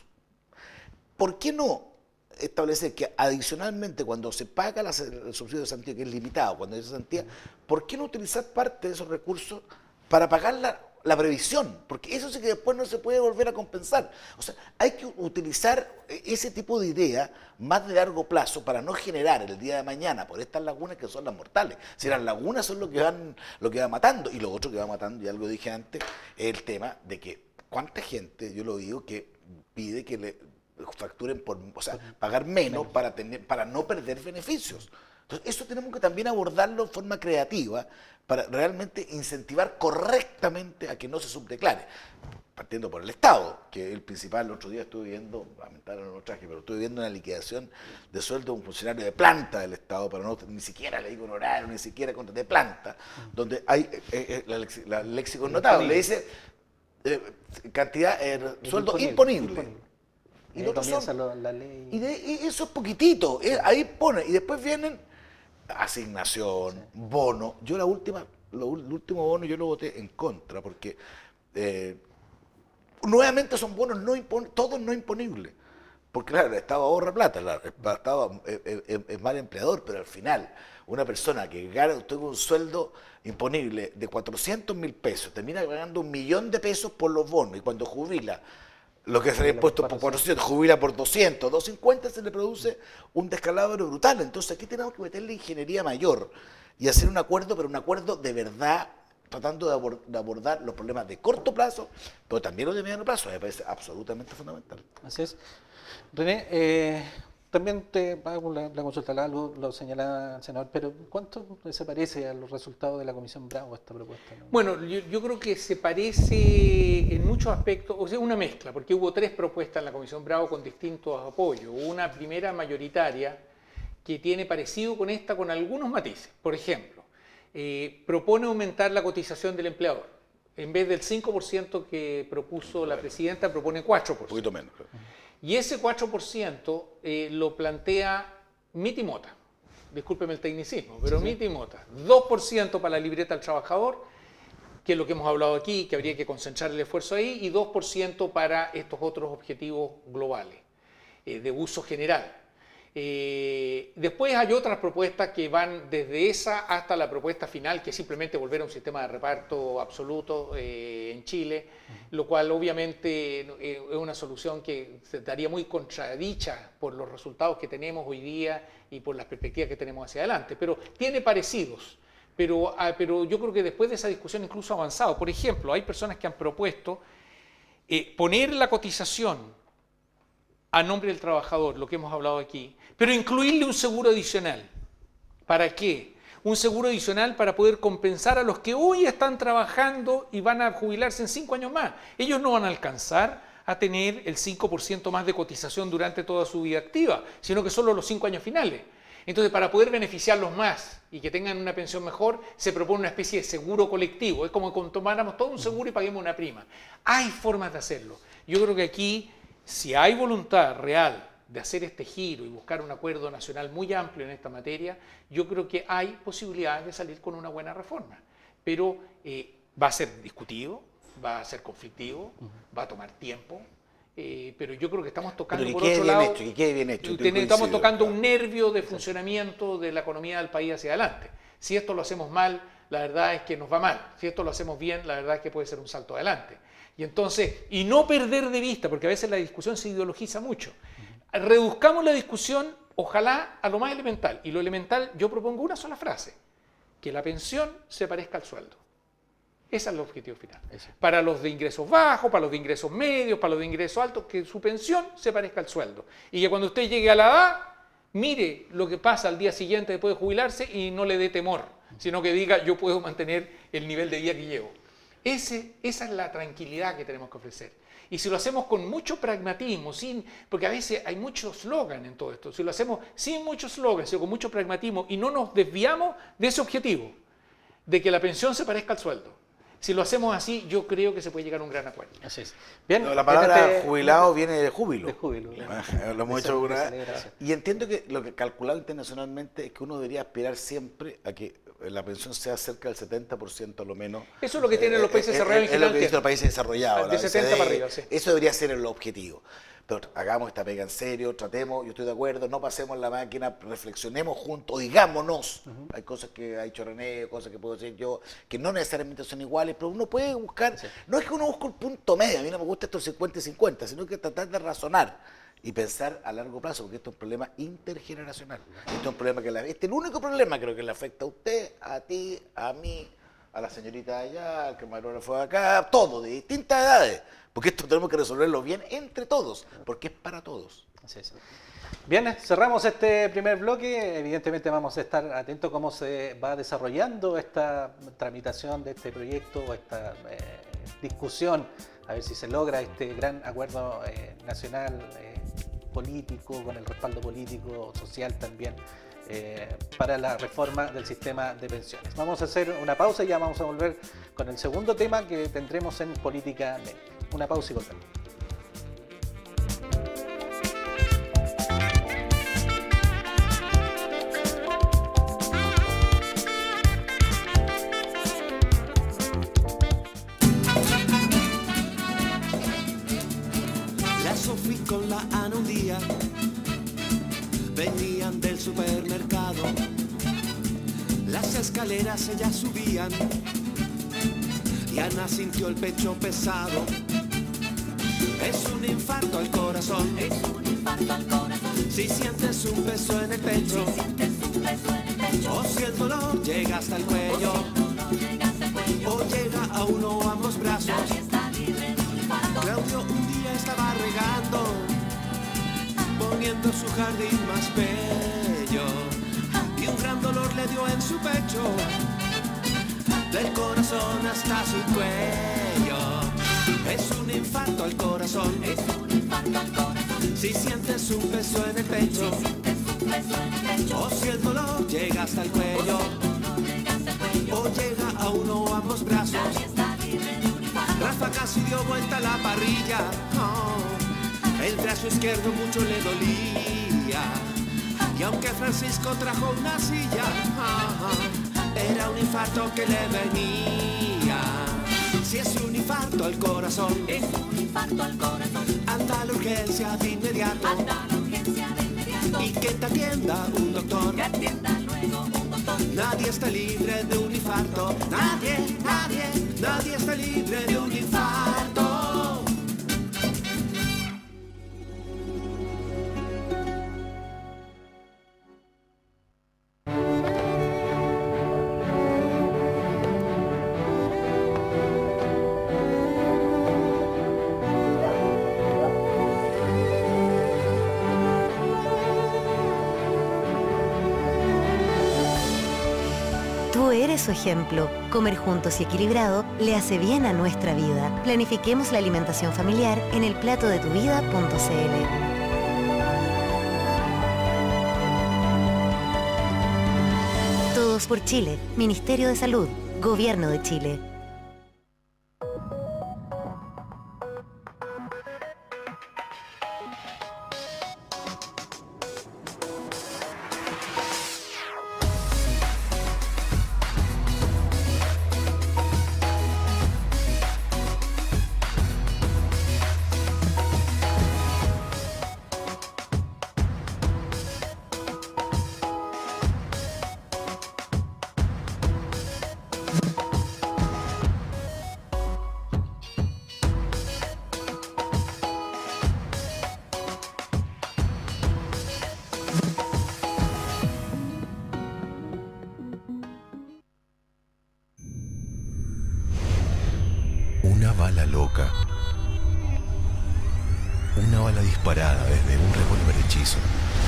¿Por qué no establecer que adicionalmente cuando se paga la, el subsidio de cesantía, que es limitado, cuando hay cesantía, ¿por qué no utilizar parte de esos recursos para pagar la, la previsión? Porque eso sí que después no se puede volver a compensar. O sea, hay que utilizar ese tipo de idea más de largo plazo para no generar el día de mañana por estas lagunas que son las mortales. Si las lagunas son lo que van, lo que va matando, y lo otro que va matando, ya algo dije antes, es el tema de que ¿cuánta gente, yo lo digo, que pide que le facturen por, o sea, pagar menos para, tener, para no perder beneficios? Entonces, eso tenemos que también abordarlo de forma creativa para realmente incentivar correctamente a que no se subdeclare. Partiendo por el Estado, que es el principal. El otro día estuve viendo, lamentablemente no lo traje, pero estuve viendo una liquidación de sueldo de un funcionario de planta del Estado, pero no, ni siquiera le digo honorario, ni siquiera contra de planta, donde hay eh, eh, la, la léxico notable, le dice Eh, cantidad, eh, sueldo imponible. imponible. Y, y, son, lo, la ley. Y, de, y eso es poquitito, eh, ahí pone, y después vienen asignación, sí. bono. Yo la última, lo, el último bono yo lo voté en contra, porque eh, nuevamente son bonos no impon, todos no imponibles. Porque claro, el Estado ahorra plata, claro, el Estado es, es, es mal empleador, pero al final una persona que gana un sueldo imponible de cuatrocientos mil pesos termina pagando un millón de pesos por los bonos, y cuando jubila, lo que se le ha impuesto por cuatrocientos, jubila por doscientos, doscientos cincuenta, se le produce un descalabro brutal. Entonces aquí tenemos que meterle ingeniería mayor y hacer un acuerdo, pero un acuerdo de verdad, tratando de, abord de abordar los problemas de corto plazo, pero también los de mediano plazo. Me parece absolutamente fundamental. Así es. René, eh, también te hago la, la consulta, algo lo señalaba el senador, pero ¿cuánto se parece a los resultados de la Comisión Bravo esta propuesta? ¿No? Bueno, yo, yo creo que se parece en muchos aspectos, o sea, una mezcla, porque hubo tres propuestas en la Comisión Bravo con distintos apoyos. Una primera mayoritaria que tiene parecido con esta con algunos matices. Por ejemplo, eh, propone aumentar la cotización del empleador. En vez del cinco por ciento que propuso la presidenta, propone cuatro por ciento. Un poquito menos. Claro. Y ese cuatro por ciento eh, lo plantea Mitimota. Discúlpeme el tecnicismo, pero sí, sí. Mitimota. dos por ciento para la libreta al trabajador, que es lo que hemos hablado aquí, que habría que concentrar el esfuerzo ahí, y dos por ciento para estos otros objetivos globales, eh, de uso general. Eh, después hay otras propuestas que van desde esa hasta la propuesta final, que es simplemente volver a un sistema de reparto absoluto eh, en Chile, lo cual obviamente eh, es una solución que se estaría muy contradicha por los resultados que tenemos hoy día y por las perspectivas que tenemos hacia adelante, pero tiene parecidos. Pero, ah, pero yo creo que después de esa discusión incluso ha avanzado. Por ejemplo, hay personas que han propuesto eh, poner la cotización a nombre del trabajador, lo que hemos hablado aquí, pero incluirle un seguro adicional. ¿Para qué? Un seguro adicional para poder compensar a los que hoy están trabajando y van a jubilarse en cinco años más. Ellos no van a alcanzar a tener el cinco por ciento más de cotización durante toda su vida activa, sino que solo los cinco años finales. Entonces, para poder beneficiarlos más y que tengan una pensión mejor, se propone una especie de seguro colectivo. Es como que tomáramos todo un seguro y paguemos una prima. Hay formas de hacerlo. Yo creo que aquí, si hay voluntad real de hacer este giro y buscar un acuerdo nacional muy amplio en esta materia, yo creo que hay posibilidades de salir con una buena reforma. Pero eh, va a ser discutido, va a ser conflictivo, uh-huh. va a tomar tiempo, eh, pero yo creo que estamos tocando pero por otro lado, hecho, que quede bien hecho, estamos tocando claro. un nervio de funcionamiento de la economía del país hacia adelante. Si esto lo hacemos mal, la verdad es que nos va mal. Si esto lo hacemos bien, la verdad es que puede ser un salto adelante. Y entonces, y no perder de vista, porque a veces la discusión se ideologiza mucho. Reduzcamos la discusión, ojalá, a lo más elemental. Y lo elemental, yo propongo una sola frase: que la pensión se parezca al sueldo. Ese es el objetivo final. Eso. Para los de ingresos bajos, para los de ingresos medios, para los de ingresos altos, que su pensión se parezca al sueldo. Y que cuando usted llegue a la edad, mire lo que pasa al día siguiente después de jubilarse y no le dé temor, sino que diga, yo puedo mantener el nivel de vida que llevo. Ese, esa es la tranquilidad que tenemos que ofrecer. Y si lo hacemos con mucho pragmatismo, sin, porque a veces hay mucho eslogan en todo esto, si lo hacemos sin mucho eslogan, sino con mucho pragmatismo y no nos desviamos de ese objetivo, de que la pensión se parezca al sueldo. Si lo hacemos así, yo creo que se puede llegar a un gran acuerdo. Así es. Bien, no, la palabra fíjate, jubilado viene de júbilo. De júbilo. Claro. Lo hemos hecho alguna vez. Y entiendo que lo que calculado internacionalmente es que uno debería aspirar siempre a que la pensión sea cerca del setenta por ciento a lo menos. Eso es lo que tienen los países desarrollados en general. Es lo que dicen los países desarrollados. De setenta para arriba, sí. Eso debería ser el objetivo. Pero hagamos esta pega en serio, tratemos, yo estoy de acuerdo, no pasemos la máquina, reflexionemos juntos, oigámonos. Uh-huh. Hay cosas que ha dicho René, cosas que puedo decir yo, que no necesariamente son iguales, pero uno puede buscar, sí. No es que uno busque un punto medio, a mí no me gusta estos cincuenta y cincuenta, sino que tratar de razonar y pensar a largo plazo, porque esto es un problema intergeneracional. Esto es un problema que la, este es el único problema creo que le afecta a usted, a ti, a mí, a la señorita de allá, al camarógrafo de acá, todo, de distintas edades. Porque esto tenemos que resolverlo bien entre todos, porque es para todos. Así es. Bien, cerramos este primer bloque. Evidentemente vamos a estar atentos a cómo se va desarrollando esta tramitación de este proyecto o esta eh, discusión, a ver si se logra este gran acuerdo eh, nacional, eh, político, con el respaldo político, social también, eh, para la reforma del sistema de pensiones. Vamos a hacer una pausa y ya vamos a volver con el segundo tema que tendremos en Política Médica. Una pausa y volvemos. La Sofía con la Ana un día venían del supermercado. Las escaleras ellas subían y Ana sintió el pecho pesado. Es un infarto al corazón. Es un infarto al corazón. Si sientes un peso en el pecho. Si sientes un peso en el pecho. O si el dolor llega hasta el cuello. O si el dolor llega hasta el cuello. O llega a uno o ambos brazos. Nadie está libre de un infarto. Claudio un día estaba regando, poniendo su jardín más bello. Y un gran dolor le dio en su pecho, del corazón hasta su cuello. Es un infarto al corazón. Es un infarto al corazón. Si sientes un peso en el pecho. Si sientes un peso en el pecho. O si el dolor llega hasta el cuello. O si el dolor llega hasta el cuello. O llega a uno o ambos brazos. Nadie está libre de un infarto. Rafa casi dio vuelta a la parrilla. Oh, el brazo izquierdo mucho le dolía. Y aunque Francisco trajo una silla, oh, era un infarto que le venía. Si es un infarto al corazón, es un infarto al corazón. Anda a la urgencia de inmediato. Anda a la urgencia de inmediato. Y que te atienda un doctor. Que atienda luego un doctor. Nadie está libre de un infarto. Nadie, nadie, nadie está libre de un infarto. Tú eres su ejemplo. Comer juntos y equilibrado le hace bien a nuestra vida. Planifiquemos la alimentación familiar en el plato de tu vida punto c l. Todos por Chile. Ministerio de Salud. Gobierno de Chile. Una bala loca. Una bala disparada desde un revólver hechizo.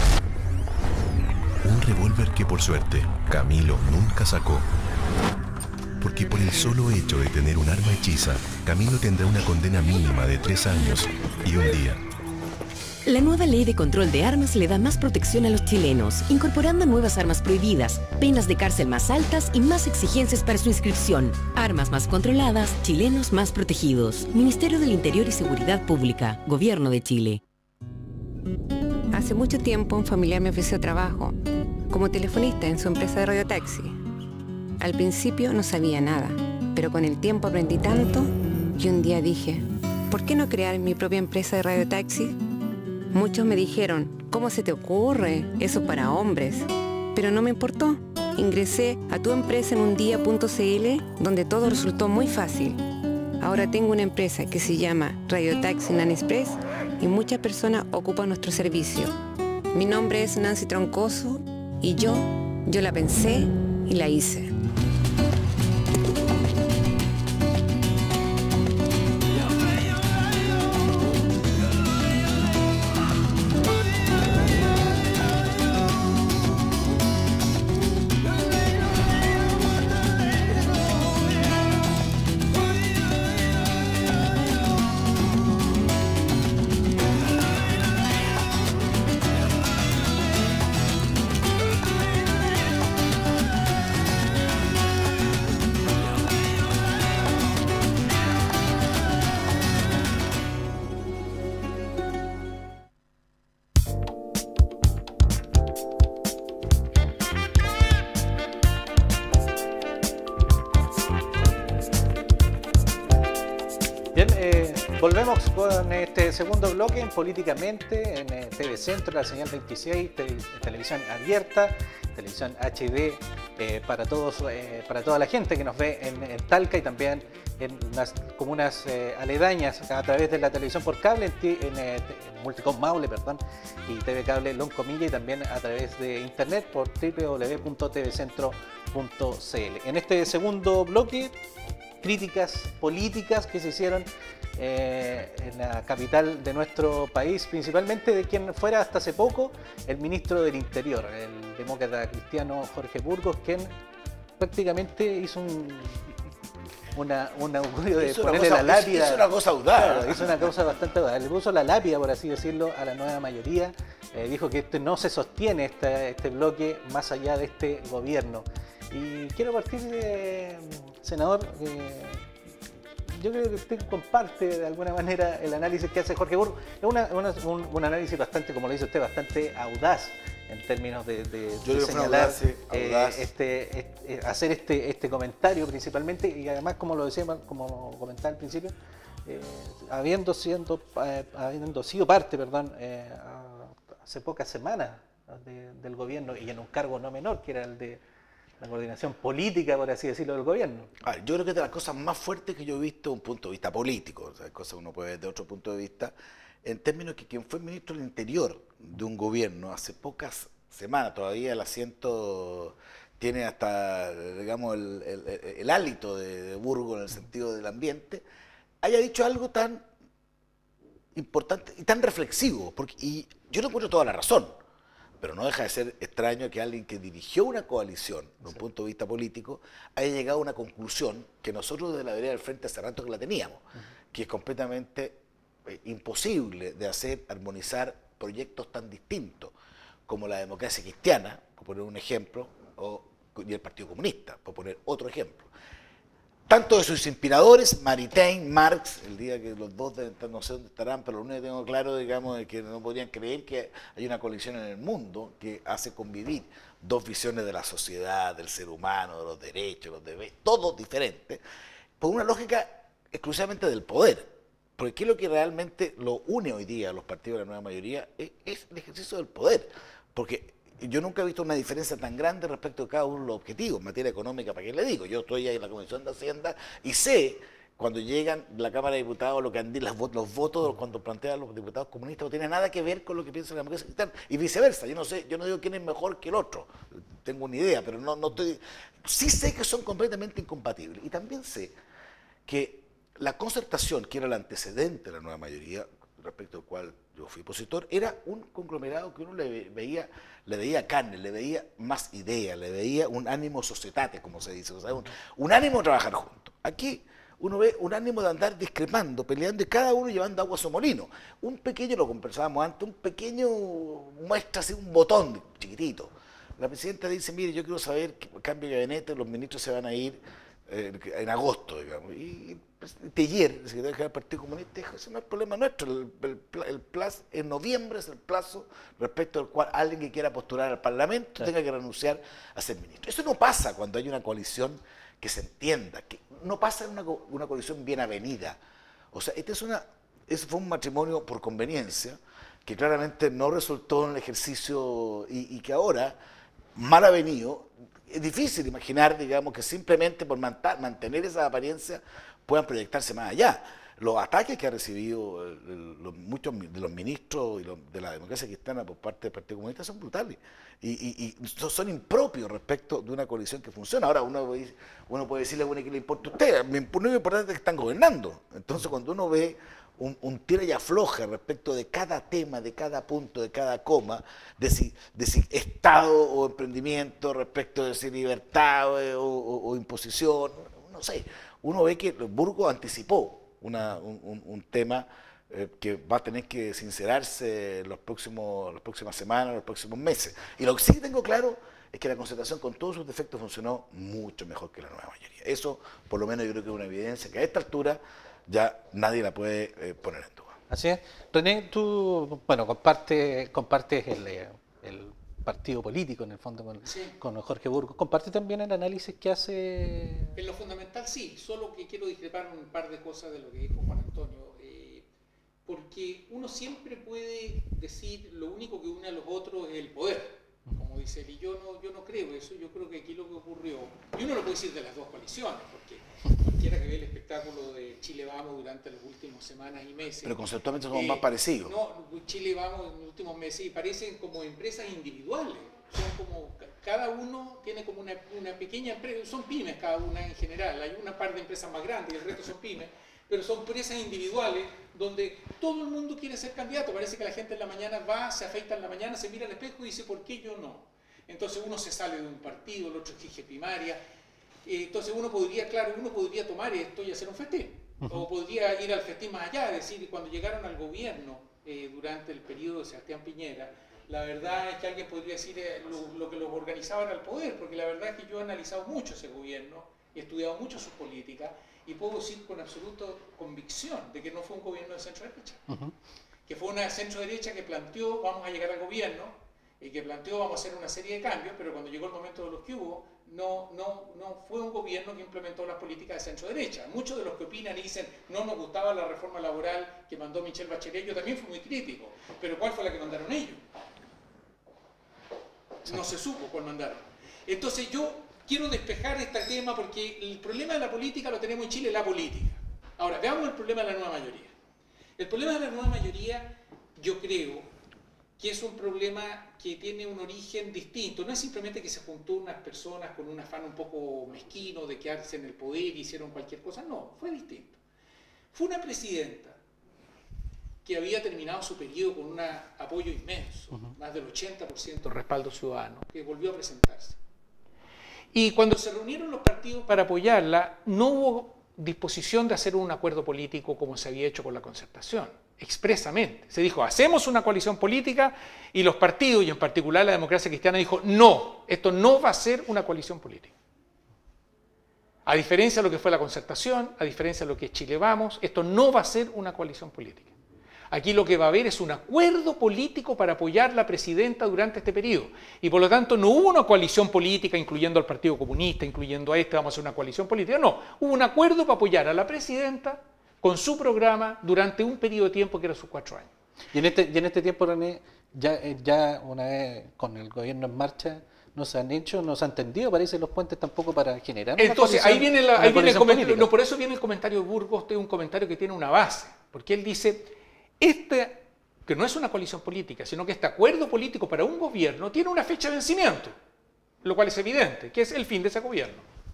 Un revólver que por suerte Camilo nunca sacó. Porque por el solo hecho de tener un arma hechiza, Camilo tendrá una condena mínima de tres años y un día. La nueva ley de control de armas le da más protección a los chilenos, incorporando nuevas armas prohibidas, penas de cárcel más altas y más exigencias para su inscripción. Armas más controladas, chilenos más protegidos. Ministerio del Interior y Seguridad Pública, Gobierno de Chile. Hace mucho tiempo un familiar me ofreció trabajo como telefonista en su empresa de radiotaxi. Al principio no sabía nada, pero con el tiempo aprendí tanto y un día dije, ¿por qué no crear mi propia empresa de radiotaxi? Muchos me dijeron, ¿cómo se te ocurre? Eso para hombres. Pero no me importó. Ingresé a tu empresa en un día punto c l, donde todo resultó muy fácil. Ahora tengo una empresa que se llama Radiotaxi Nan Express y muchas personas ocupan nuestro servicio. Mi nombre es Nancy Troncoso y yo, yo la pensé y la hice. Volvemos con este segundo bloque en Políticamente, en eh, T V Centro, la señal veintiséis, te, televisión abierta, televisión H D eh, para todos, eh, para toda la gente que nos ve en, en Talca y también en las comunas eh, aledañas a través de la televisión por cable, en, en, eh, en Multicom Maule, perdón, y T V Cable Loncomilla, y también a través de internet por w w w punto t v centro punto c l. En este segundo bloque, críticas políticas que se hicieron eh, en la capital de nuestro país, principalmente de quien fuera hasta hace poco el ministro del Interior, el demócrata cristiano Jorge Burgos, quien prácticamente hizo un, una, un augurio de hizo ponerle cosa, la lápida. Hizo una cosa audaz. Claro, hizo una cosa bastante audaz. Le puso la lápida, por así decirlo, a la nueva mayoría. Eh, dijo que este no se sostiene este, este bloque más allá de este gobierno. Y quiero partir de, senador, eh, yo creo que usted comparte de alguna manera el análisis que hace Jorge Burgos. Es una, una, un, un análisis bastante, como lo dice usted, bastante audaz en términos de, de, de señalar, audaz, sí, audaz. Eh, este, este, hacer este, este comentario principalmente, y además, como lo decía, como comentaba al principio, eh, habiendo, siendo, eh, habiendo sido parte, perdón, eh, hace pocas semanas de, del gobierno y en un cargo no menor, que era el de la coordinación política, por así decirlo, del gobierno. Ah, yo creo que de las cosas más fuertes que yo he visto desde un punto de vista político, o sea, cosas que uno puede ver de otro punto de vista, en términos que quien fue ministro del Interior de un gobierno hace pocas semanas, todavía el asiento tiene hasta, digamos, el, el, el hálito de, de Burgos en el sentido del ambiente, haya dicho algo tan importante y tan reflexivo, porque, y yo le encuentro toda la razón. Pero no deja de ser extraño que alguien que dirigió una coalición, desde un sí. punto de vista político, haya llegado a una conclusión que nosotros desde la vereda del frente hace rato que la teníamos, uh-huh. que es completamente eh, imposible de hacer, armonizar proyectos tan distintos como la democracia cristiana, por poner un ejemplo, o, y el Partido Comunista, por poner otro ejemplo. Tanto de sus inspiradores, Maritain, Marx, el día que los dos, de, no sé dónde estarán, pero lo único que tengo claro, digamos, es que no podrían creer que hay una coalición en el mundo que hace convivir dos visiones de la sociedad, del ser humano, de los derechos, los deberes, todos diferentes, por una lógica exclusivamente del poder. Porque ¿qué es lo que realmente lo une hoy día a los partidos de la nueva mayoría? Es, es el ejercicio del poder. Porque yo nunca he visto una diferencia tan grande respecto a cada uno de los objetivos. En materia económica, ¿para qué le digo? Yo estoy ahí en la Comisión de Hacienda y sé, cuando llegan la Cámara de Diputados, lo que han, las, los votos, cuando plantean los diputados comunistas, no tiene nada que ver con lo que piensa la democracia cristiana, y viceversa. Yo no sé, yo no digo quién es mejor que el otro, tengo una idea, pero no, no estoy... Sí sé que son completamente incompatibles. Y también sé que la concertación, que era el antecedente de la nueva mayoría, respecto al cual yo fui opositor, era un conglomerado que uno le veía, le veía carne, le veía más idea, le veía un ánimo societate, como se dice, o sea, un, un ánimo de trabajar juntos. Aquí uno ve un ánimo de andar discrepando, peleando, y cada uno llevando agua a su molino. Un pequeño, lo conversábamos antes, un pequeño muestra así un botón chiquitito. La presidenta dice, mire, yo quiero saber que cambio de gabinete, los ministros se van a ir eh, en agosto, digamos. Y Teller, el secretario general del Partido Comunista, dijo, ese no es el problema nuestro, el, el, el plazo, en noviembre es el plazo respecto al cual alguien que quiera postular al Parlamento claro. tenga que renunciar a ser ministro. Eso no pasa cuando hay una coalición que se entienda, que no pasa en una, una coalición bien avenida. O sea, este es una, ese fue un matrimonio por conveniencia, que claramente no resultó en el ejercicio y, y que ahora, mal avenido, es difícil imaginar, digamos, que simplemente por mantener esa apariencia puedan proyectarse más allá. Los ataques que ha recibido el, el, los, muchos de los ministros y los, de la democracia cristiana por parte del Partido Comunista son brutales y, y, y son impropios respecto de una coalición que funciona. Ahora uno, uno puede decirle, bueno, ¿qué le importa a usted? Lo importante es que están gobernando. Entonces cuando uno ve un, un tira y afloja respecto de cada tema, de cada punto, de cada coma, de si, de si Estado o emprendimiento, respecto de si libertad o, o, o imposición, no sé, uno ve que Burgos anticipó Una, un, un tema eh, que va a tener que sincerarse en los próximos, las próximas semanas, los próximos meses. Y lo que sí tengo claro es que la concertación con todos sus defectos funcionó mucho mejor que la nueva mayoría. Eso, por lo menos, yo creo que es una evidencia que a esta altura ya nadie la puede eh, poner en duda. Así es. René, tú, bueno, compartes comparte el, el partido político, en el fondo, con, sí. con Jorge Burgos. ¿Comparte también el análisis que hace? En lo fundamental sí, solo que quiero discrepar un par de cosas de lo que dijo Juan Antonio, eh, porque uno siempre puede decir lo único que une a los otros es el poder, como dice él, y yo no, yo no creo eso. Yo creo que aquí lo que ocurrió, y uno lo puede decir de las dos coaliciones, porque cualquiera que ve el espectáculo de Chile Vamos durante las últimas semanas y meses. Pero conceptualmente son eh, más parecidos. No, Chile Vamos en los últimos meses y parecen como empresas individuales. Son como, cada uno tiene como una, una pequeña empresa, son pymes cada una en general. Hay una par de empresas más grandes y el resto son pymes, pero son empresas individuales donde todo el mundo quiere ser candidato. Parece que la gente en la mañana va, se afeita en la mañana, se mira al espejo y dice, ¿por qué yo no? Entonces uno se sale de un partido, el otro exige primaria. Entonces uno podría, claro, uno podría tomar esto y hacer un festín. Uh-huh. O podría ir al festín más allá, es decir, cuando llegaron al gobierno eh, durante el periodo de Sebastián Piñera, la verdad es que alguien podría decir eh, lo, lo que los organizaban al poder, porque la verdad es que yo he analizado mucho ese gobierno, he estudiado mucho sus políticas y puedo decir con absoluta convicción de que no fue un gobierno de centro-derecha, uh-huh. que fue una centro-derecha que planteó vamos a llegar al gobierno y que planteó vamos a hacer una serie de cambios, pero cuando llegó el momento de los que hubo, no, no, no fue un gobierno que implementó las políticas de centro-derecha. Muchos de los que opinan y dicen no nos gustaba la reforma laboral que mandó Michelle Bachelet, yo también fui muy crítico, pero ¿cuál fue la que mandaron ellos? No se supo cuál mandaron. Entonces yo quiero despejar este tema porque el problema de la política lo tenemos en Chile, la política. Ahora, veamos el problema de la nueva mayoría. El problema de la nueva mayoría, yo creo que es un problema que tiene un origen distinto. No es simplemente que se juntó unas personas con un afán un poco mezquino de quedarse en el poder y hicieron cualquier cosa. No, fue distinto. Fue una presidenta que había terminado su periodo con un apoyo inmenso, uh-huh. más del ochenta por ciento de respaldo ciudadano, que volvió a presentarse. Y cuando se reunieron los partidos para apoyarla, no hubo disposición de hacer un acuerdo político como se había hecho con la concertación, expresamente. Se dijo, hacemos una coalición política y los partidos, y en particular la democracia cristiana, dijo, no, esto no va a ser una coalición política. A diferencia de lo que fue la concertación, a diferencia de lo que es Chile Vamos, esto no va a ser una coalición política. Aquí lo que va a haber es un acuerdo político para apoyar a la presidenta durante este periodo. Y por lo tanto no hubo una coalición política incluyendo al Partido Comunista, incluyendo a este, vamos a hacer una coalición política. No, hubo un acuerdo para apoyar a la presidenta con su programa durante un periodo de tiempo que era sus cuatro años. Y en este, y en este tiempo, René, ya, ya una vez con el gobierno en marcha, no se han hecho, no se han tendido, parece, los puentes tampoco para generar Entonces, ahí viene, la, ahí viene el comentario, no, por eso viene el comentario de Burgos, este es un comentario que tiene una base, porque él dice... Este, que no es una coalición política, sino que este acuerdo político para un gobierno tiene una fecha de vencimiento, lo cual es evidente, que es el fin de ese gobierno.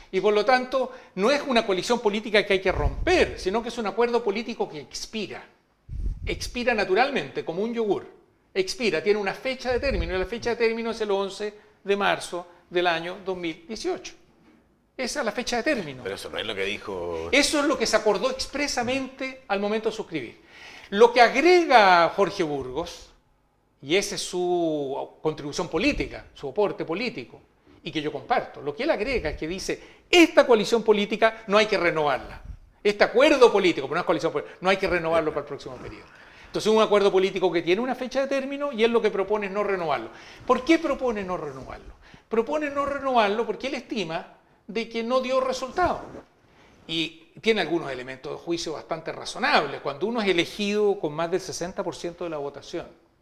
Y por lo tanto, no es una coalición política que hay que romper, sino que es un acuerdo político que expira. Expira naturalmente, como un yogur. Expira, tiene una fecha de término, y la fecha de término es el once de marzo del año dos mil dieciocho. Esa es la fecha de término. Pero eso no es lo que dijo... Eso es lo que se acordó expresamente al momento de suscribir. Lo que agrega Jorge Burgos, y esa es su contribución política, su aporte político, y que yo comparto, lo que él agrega es que dice, esta coalición política no hay que renovarla. Este acuerdo político, pero no es coalición política, no hay que renovarlo para el próximo periodo. Entonces, un acuerdo político que tiene una fecha de término y él lo que propone es no renovarlo. ¿Por qué propone no renovarlo? Propone no renovarlo porque él estima de que no dio resultado. Y tiene algunos elementos de juicio bastante razonables. Cuando uno es elegido con más del sesenta por ciento de la votación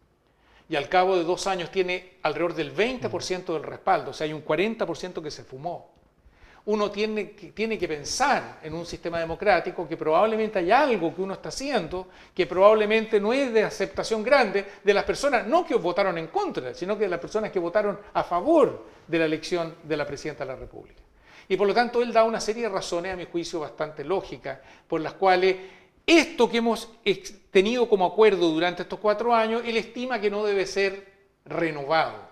y al cabo de dos años tiene alrededor del veinte por ciento del respaldo, o sea, hay un cuarenta por ciento que se fumó, uno tiene que, tiene que pensar en un sistema democrático que probablemente hay algo que uno está haciendo que probablemente no es de aceptación grande de las personas, no que votaron en contra, sino que de las personas que votaron a favor de la elección de la Presidenta de la República. Y por lo tanto él da una serie de razones, a mi juicio, bastante lógicas, por las cuales esto que hemos tenido como acuerdo durante estos cuatro años, él estima que no debe ser renovado.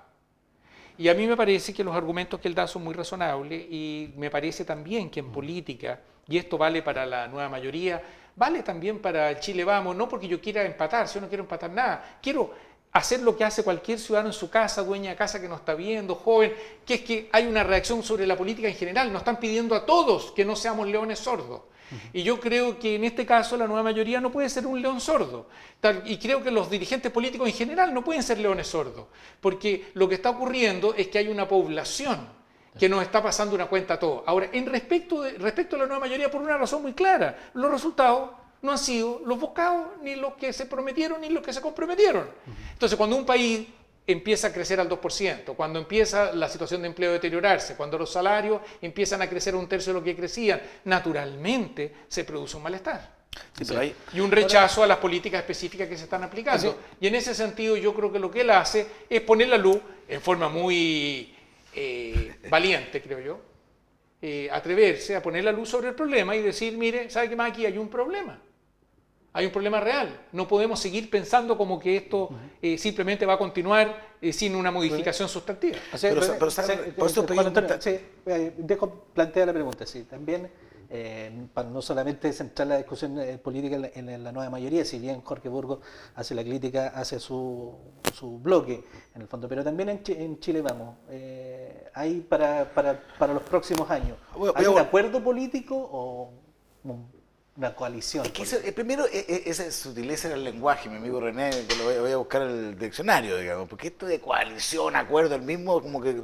Y a mí me parece que los argumentos que él da son muy razonables y me parece también que en política, y esto vale para la nueva mayoría, vale también para el Chile Vamos, no porque yo quiera empatar, si yo no quiero empatar nada, quiero hacer lo que hace cualquier ciudadano en su casa, dueña de casa que nos está viendo, joven, que es que hay una reacción sobre la política en general, nos están pidiendo a todos que no seamos leones sordos. Y yo creo que en este caso la nueva mayoría no puede ser un león sordo. Y creo que los dirigentes políticos en general no pueden ser leones sordos. Porque lo que está ocurriendo es que hay una población que nos está pasando una cuenta a todos. Ahora, en respecto, de, respecto a la nueva mayoría, por una razón muy clara, los resultados no han sido los buscados, ni los que se prometieron, ni los que se comprometieron. Entonces, cuando un país empieza a crecer al dos por ciento, cuando empieza la situación de empleo a deteriorarse, cuando los salarios empiezan a crecer un tercio de lo que crecían, naturalmente se produce un malestar. Sí, pero hay... Y un rechazo a las políticas específicas que se están aplicando. Sí. Y en ese sentido yo creo que lo que él hace es poner la luz en forma muy eh, valiente, creo yo, eh, atreverse a poner la luz sobre el problema y decir, mire, ¿sabe qué más? Aquí hay un problema. Hay un problema real. No podemos seguir pensando como que esto eh, simplemente va a continuar eh, sin una modificación sustantiva. O sea, pero, pero, pero, ¿sabe? Por eso eh, Antonio, sí, eh, dejo plantear la pregunta. Sí, también, eh, para no solamente centrar la discusión eh, política en la, en la nueva mayoría, si bien Jorge Burgos hace la crítica hacia su, su bloque, en el fondo, pero también en, en Chile Vamos, eh, hay para, para, para los próximos años, ¿hay un acuerdo político o un una coalición? Es que eso, primero, esa sutileza del lenguaje, mi amigo René, que lo voy, voy a buscar en el diccionario, digamos, porque esto de coalición, acuerdo, el mismo como que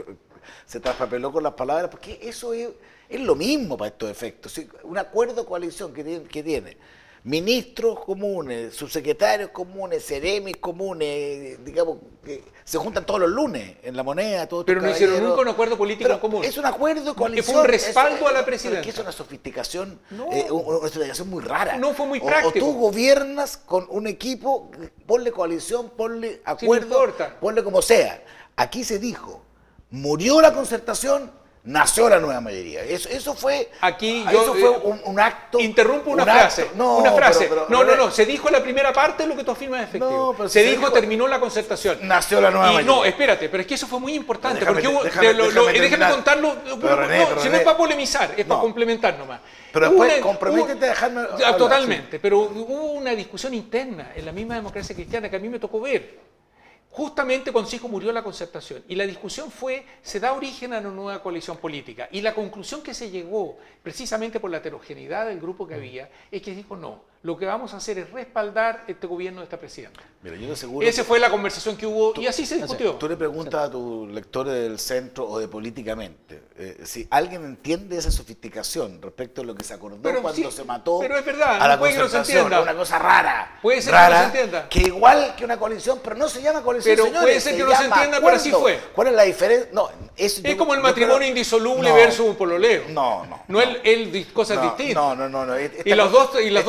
se traspapeló con las palabras, porque eso es, es lo mismo para estos efectos. ¿Sí? Un acuerdo coalición que tiene, que tiene ministros comunes, subsecretarios comunes, seremis comunes, digamos, que se juntan todos los lunes en La Moneda, todos. Pero no hicieron nunca un acuerdo político pero común. Es un acuerdo de coalición. Que fue un respaldo es, a la presidenta. Es que es una sofisticación, no. eh, una sofisticación muy rara. No fue muy práctico. O, o tú gobiernas con un equipo, ponle coalición, ponle acuerdo, sí, no ponle como sea. Aquí se dijo, murió la concertación, nació la nueva mayoría. Eso, eso fue, Aquí eso yo, fue un, un acto. Interrumpo una un frase. Acto, no, una frase. Pero, pero, no, pero, no, no. Se dijo la primera parte lo que tú afirmas es efectivo. No, se, se dijo, dijo terminó la concertación. Nació la nueva y, mayoría. No, espérate, pero es que eso fue muy importante. Déjame, porque hubo, déjame, lo, déjame, lo, déjame contarlo. Pero René, no, pero si René, no es para polemizar, es no. para complementar nomás. Pero después una, comprométete a dejarme hablar, totalmente, sí. Pero hubo una discusión interna en la misma democracia cristiana que a mí me tocó ver. Justamente cuando su hijo murió la concertación. Y la discusión fue, se da origen a una nueva coalición política. Y la conclusión que se llegó, precisamente por la heterogeneidad del grupo que había, es que dijo, no, lo que vamos a hacer es respaldar este gobierno de esta presidenta. Mira, yo aseguro Esa fue la conversación que hubo tú, y así se discutió. Tú le preguntas a tus lectores del centro o de Políticamente, eh, si alguien entiende esa sofisticación respecto a lo que se acordó pero, cuando sí, se mató pero es verdad, a la no puede concertación, que no se entienda. Una cosa rara, puede ser rara, que no se entienda. Que igual que una coalición, pero no se llama coalición, pero señores, puede ser que no se entienda, acuerdo. Pero así fue. ¿Cuál es la diferencia? No, eso es yo, como el matrimonio creo, indisoluble no, versus un pololeo. No, no. No, no él, él cosas no, distintas. No, no, no. no. Esta, y los dos, y las dos tienen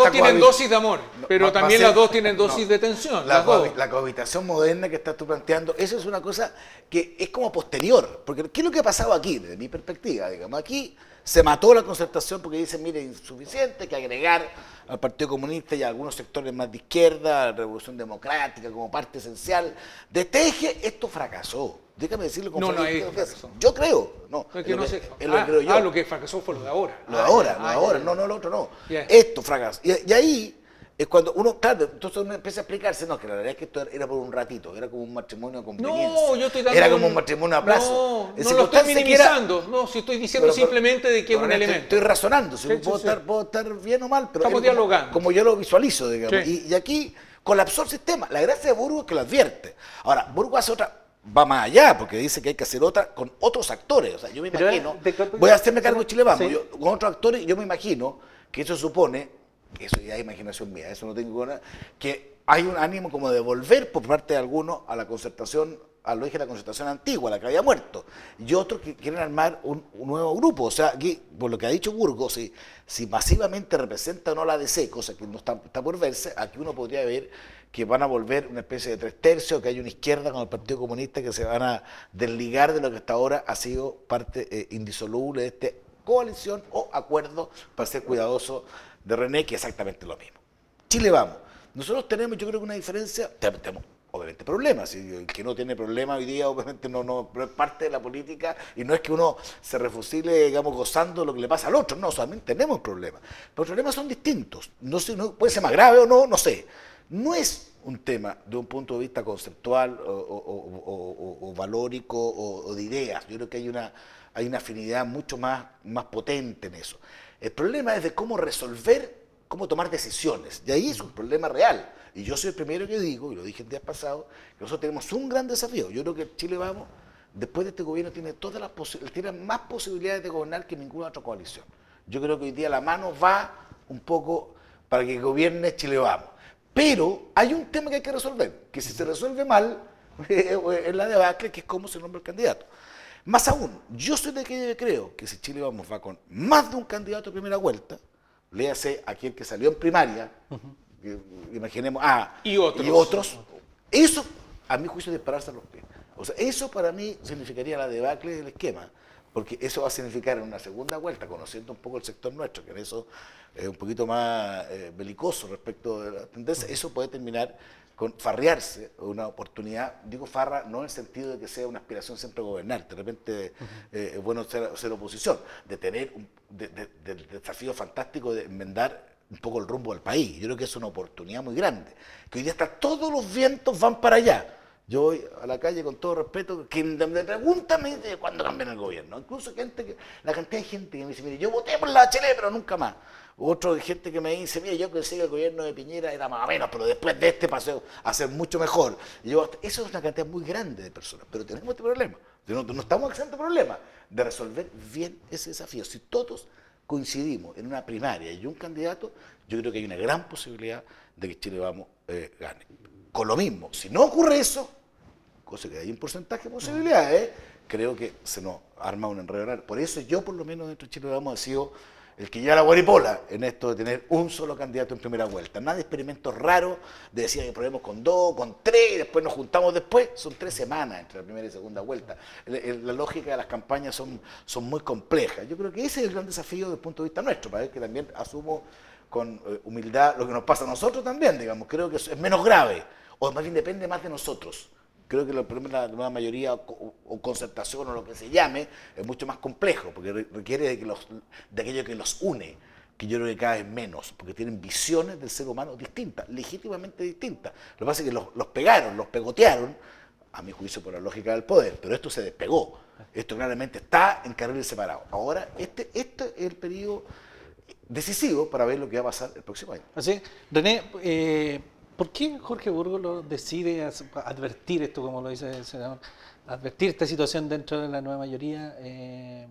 dosis de amor, pero no, también ser, las dos tienen dosis no, de tensión. La, las dos. la cohabitación moderna que estás tú planteando, eso es una cosa que es como posterior, porque ¿qué es lo que ha pasado aquí, desde mi perspectiva? Digamos, aquí se mató la concertación porque dicen, mire, insuficiente, hay que agregar al Partido Comunista y a algunos sectores más de izquierda, a la Revolución Democrática como parte esencial de este eje. Esto fracasó. Déjame decirlo con No, no, es, fracasó. Yo creo. No, No, es que no lo sé. que, es lo Ah, que creo yo. ah, lo que fracasó fue lo de ahora. Lo de Ah, ahora, ya, lo de ah, ahora. ya, No, ya. no, lo otro no. Yeah. Esto fracasó. Y, y ahí es cuando uno, claro, entonces uno empieza a explicarse, no, que la verdad es que esto era por un ratito, era como un matrimonio a conveniencia. No, yo estoy dando Era como un- un matrimonio a plazo. No, Es no decir, lo usted estoy se quiera- minimizando. No, si estoy diciendo Pero, pero, simplemente de que es pero un estoy, elemento. Estoy razonando, si Sí, puedo, sí, estar, sí. puedo estar bien o mal, pero Estamos es como- dialogando. Como yo lo visualizo, digamos. Sí. Y, y aquí colapsó el sistema. La gracia de Burgos es que lo advierte. Ahora, Burgos hace otra, va más allá, porque dice que hay que hacer otra con otros actores. O sea, yo me Pero, imagino, de- voy a hacerme cargo de Chile Vamos, Sí. yo, con otros actores, yo me imagino que eso supone, que eso ya es imaginación mía, eso no tengo nada, que hay un ánimo como de volver por parte de algunos a la concertación, al eje de la concertación antigua, la que había muerto, y otros que quieren armar un, un nuevo grupo. O sea, aquí, por lo que ha dicho Burgos, si, si masivamente representa o no la D C, cosa que no está, está por verse, aquí uno podría ver que van a volver una especie de tres tercios, que hay una izquierda con el Partido Comunista que se van a desligar de lo que hasta ahora ha sido parte eh, indisoluble de esta coalición o acuerdo, para ser cuidadoso de René, que es exactamente lo mismo. Chile Vamos. Nosotros tenemos, yo creo que una diferencia, tenemos obviamente problemas, y el que no tiene problemas hoy día obviamente no, no, no es parte de la política, y no es que uno se refusile, digamos, gozando lo que le pasa al otro, no, solamente tenemos problemas, pero los problemas son distintos, no sé, no, puede ser más grave o no, no sé, no es un tema de un punto de vista conceptual o, o, o, o, o valórico o, o de ideas, yo creo que hay una, hay una afinidad mucho más, más potente en eso. El problema es de cómo resolver, cómo tomar decisiones, y ahí es un problema real. Y yo soy el primero que digo, y lo dije el día pasado, que nosotros tenemos un gran desafío. Yo creo que Chile Vamos, después de este gobierno, tiene todas las tiene más posibilidades de gobernar que ninguna otra coalición. Yo creo que hoy día la mano va un poco para que gobierne Chile Vamos. Pero hay un tema que hay que resolver, que si se resuelve mal, es la debacle, que es cómo se nombra el candidato. Más aún, yo soy de aquello que creo que si Chile Vamos va con más de un candidato a primera vuelta, léase aquel que salió en primaria, uh-huh. imaginemos, ah, y otros. y otros, eso a mi juicio es dispararse a los pies. O sea, eso para mí significaría la debacle del esquema, porque eso va a significar en una segunda vuelta, conociendo un poco el sector nuestro, que en eso es un poquito más eh, belicoso respecto de la tendencia, eso puede terminar con farrearse una oportunidad, digo farra no en el sentido de que sea una aspiración siempre a gobernar, de repente uh-huh. eh, es bueno ser, ser oposición, de tener un de, de, de, de desafío fantástico de enmendar un poco el rumbo del país. Yo creo que es una oportunidad muy grande, que hoy día está, todos los vientos van para allá. Yo voy a la calle con todo respeto, quien me pregunta me dice cuándo cambian el gobierno. Incluso gente que, la cantidad de gente que me dice, mire, yo voté por la Bachelet, pero nunca más. Otro gente que me dice, mire, yo pensé que el gobierno de Piñera era más o menos, pero después de este pasó a ser mucho mejor. Y yo, eso es una cantidad muy grande de personas, pero tenemos este problema. No, no estamos exentos de problema de resolver bien ese desafío. Si todos coincidimos en una primaria y un candidato, yo creo que hay una gran posibilidad de que Chile Vamos eh, gane. Con lo mismo, si no ocurre eso, cosa que hay un porcentaje de posibilidades, ¿eh? creo que se nos arma un enredo. Por eso yo, por lo menos dentro de Chile Vamos, he sido el que lleva la guaripola en esto de tener un solo candidato en primera vuelta. Nada de experimentos raros, de decir que probemos con dos, con tres, y después nos juntamos después. Son tres semanas entre la primera y segunda vuelta. La, la lógica de las campañas son, son muy complejas. Yo creo que ese es el gran desafío desde el punto de vista nuestro, para ver que también asumo con eh, humildad lo que nos pasa a nosotros también, digamos. Creo que es menos grave, o más bien depende más de nosotros. Creo que el problema de la nueva mayoría o, o concertación o lo que se llame es mucho más complejo, porque requiere de, que los, de aquello que los une, que yo creo que cada vez menos, porque tienen visiones del ser humano distintas, legítimamente distintas. Lo que pasa es que los, los pegaron, los pegotearon, a mi juicio por la lógica del poder, pero esto se despegó. Esto claramente está en carriles separados. Ahora, este, este es el periodo decisivo para ver lo que va a pasar el próximo año. Así, René, eh, ¿por qué Jorge Burgos lo decide advertir esto, como lo dice el senador, advertir esta situación dentro de la nueva mayoría? Eh,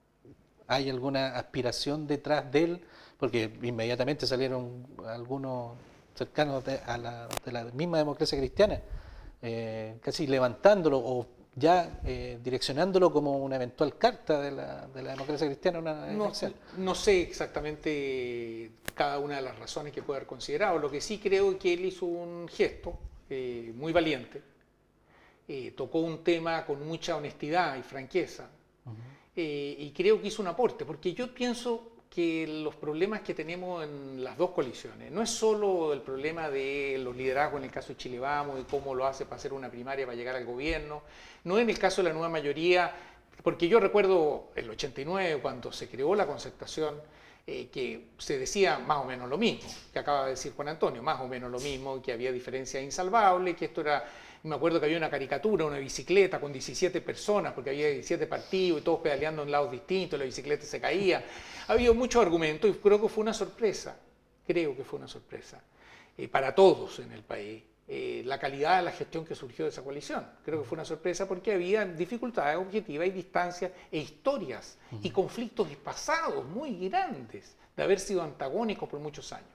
¿Hay alguna aspiración detrás de él? Porque inmediatamente salieron algunos cercanos de, a la, de la misma democracia cristiana, eh, casi levantándolo o ya eh, direccionándolo como una eventual carta de la, de la democracia cristiana en una no, elección. No sé exactamente cada una de las razones que puede haber considerado. Lo que sí creo es que él hizo un gesto eh, muy valiente, eh, tocó un tema con mucha honestidad y franqueza, uh-huh. eh, y creo que hizo un aporte, porque yo pienso que los problemas que tenemos en las dos coaliciones, no es solo el problema de los liderazgos en el caso de Chile Vamos y cómo lo hace para hacer una primaria para llegar al gobierno, no en el caso de la nueva mayoría, porque yo recuerdo el ochenta y nueve cuando se creó la concertación, eh, que se decía más o menos lo mismo, que acaba de decir Juan Antonio, más o menos lo mismo, que había diferencias insalvables, que esto era... Me acuerdo que había una caricatura, una bicicleta con diecisiete personas, porque había diecisiete partidos y todos pedaleando en lados distintos, la bicicleta se caía. Ha habido muchos argumentos y creo que fue una sorpresa, creo que fue una sorpresa eh, para todos en el país, eh, la calidad de la gestión que surgió de esa coalición. Creo que fue una sorpresa porque había dificultades objetivas y distancias e historias uh-huh. y conflictos pasados muy grandes de haber sido antagónicos por muchos años.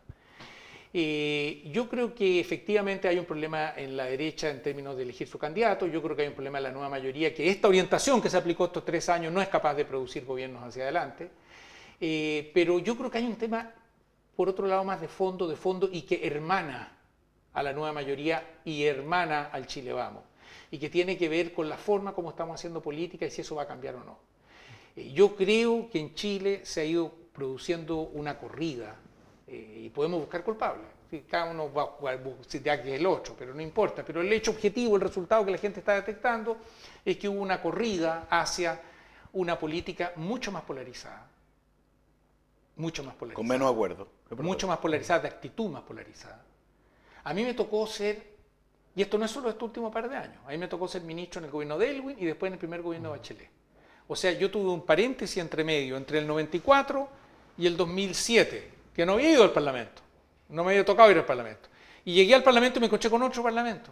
Eh, yo creo que efectivamente hay un problema en la derecha en términos de elegir su candidato, yo creo que hay un problema en la nueva mayoría, que esta orientación que se aplicó estos tres años no es capaz de producir gobiernos hacia adelante, eh, pero yo creo que hay un tema, por otro lado, más de fondo, de fondo, y que hermana a la nueva mayoría y hermana al Chile Vamos, y que tiene que ver con la forma como estamos haciendo política y si eso va a cambiar o no. Eh, yo creo que en Chile se ha ido produciendo una corrida, Eh, y podemos buscar culpables. Cada uno va a jugar si te que el otro, pero no importa. Pero el hecho objetivo, el resultado que la gente está detectando es que hubo una corrida hacia una política mucho más polarizada. Mucho más polarizada. Con menos acuerdo. Mucho más polarizada, de actitud más polarizada. A mí me tocó ser, y esto no es solo este último par de años, a mí me tocó ser ministro en el gobierno de Elwin y después en el primer gobierno de Bachelet. O sea, yo tuve un paréntesis entre medio, entre el noventa y cuatro y el dos mil siete. Que no había ido al Parlamento, no me había tocado ir al Parlamento. Y llegué al Parlamento y me encontré con otro Parlamento.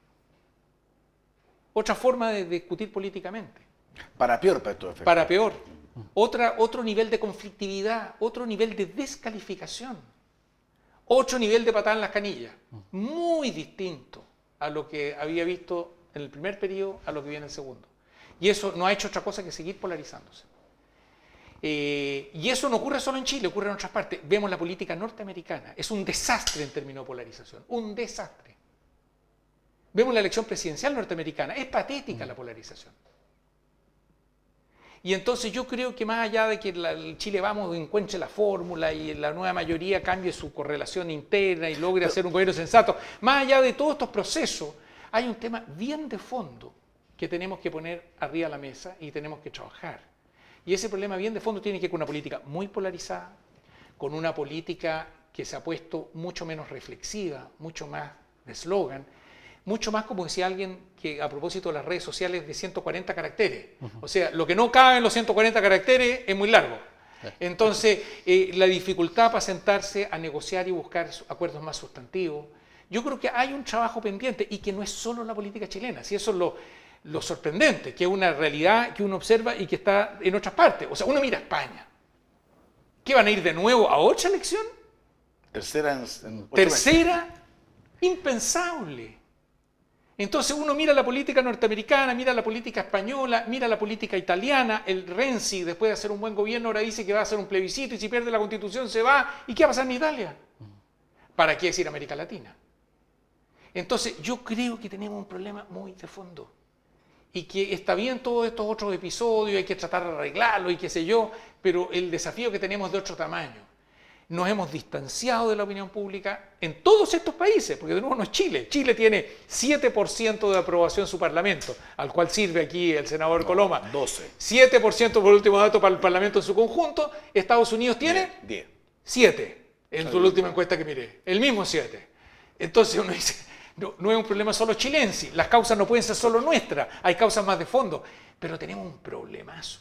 Otra forma de discutir políticamente. Para peor, para estos efectos. Para peor. Otra, otro nivel de conflictividad, otro nivel de descalificación, otro nivel de patada en las canillas. Muy distinto a lo que había visto en el primer periodo a lo que viene en el segundo. Y eso no ha hecho otra cosa que seguir polarizándose. Eh, y eso no ocurre solo en Chile, ocurre en otras partes. Vemos la política norteamericana, es un desastre en términos de polarización, un desastre. Vemos la elección presidencial norteamericana, es patética la polarización. Y entonces yo creo que más allá de que la, el Chile Vamos encuentre la fórmula y la nueva mayoría cambie su correlación interna y logre hacer un gobierno sensato, más allá de todos estos procesos, hay un tema bien de fondo que tenemos que poner arriba de la mesa y tenemos que trabajar. Y ese problema bien de fondo tiene que ver con una política muy polarizada, con una política que se ha puesto mucho menos reflexiva, mucho más de eslogan, mucho más, como decía alguien, que a propósito de las redes sociales, de ciento cuarenta caracteres. Uh-huh. O sea, lo que no cabe en los ciento cuarenta caracteres es muy largo. Entonces, eh, la dificultad para sentarse a negociar y buscar acuerdos más sustantivos, yo creo que hay un trabajo pendiente y que no es solo la política chilena, si eso es lo... lo sorprendente, que es una realidad que uno observa y que está en otras partes. O sea, uno mira a España. ¿Qué van a ir de nuevo a otra elección? Tercera en, en Tercera, impensable. Entonces uno mira la política norteamericana, mira la política española, mira la política italiana. El Renzi, después de hacer un buen gobierno, ahora dice que va a hacer un plebiscito y si pierde la constitución se va. ¿Y qué va a pasar en Italia? ¿Para qué decir América Latina? Entonces yo creo que tenemos un problema muy de fondo. Y que está bien todos estos otros episodios, hay que tratar de arreglarlo y qué sé yo, pero el desafío que tenemos es de otro tamaño. Nos hemos distanciado de la opinión pública en todos estos países, porque de nuevo no es Chile. Chile tiene siete por ciento de aprobación en su parlamento, al cual sirve aquí el senador no, Coloma. doce. siete por ciento por último dato para el parlamento en su conjunto. Estados Unidos tiene diez. siete, en la última encuesta que miré. El mismo siete. Entonces uno dice... No, no es un problema solo chilense, las causas no pueden ser solo nuestras, hay causas más de fondo, pero tenemos un problemazo,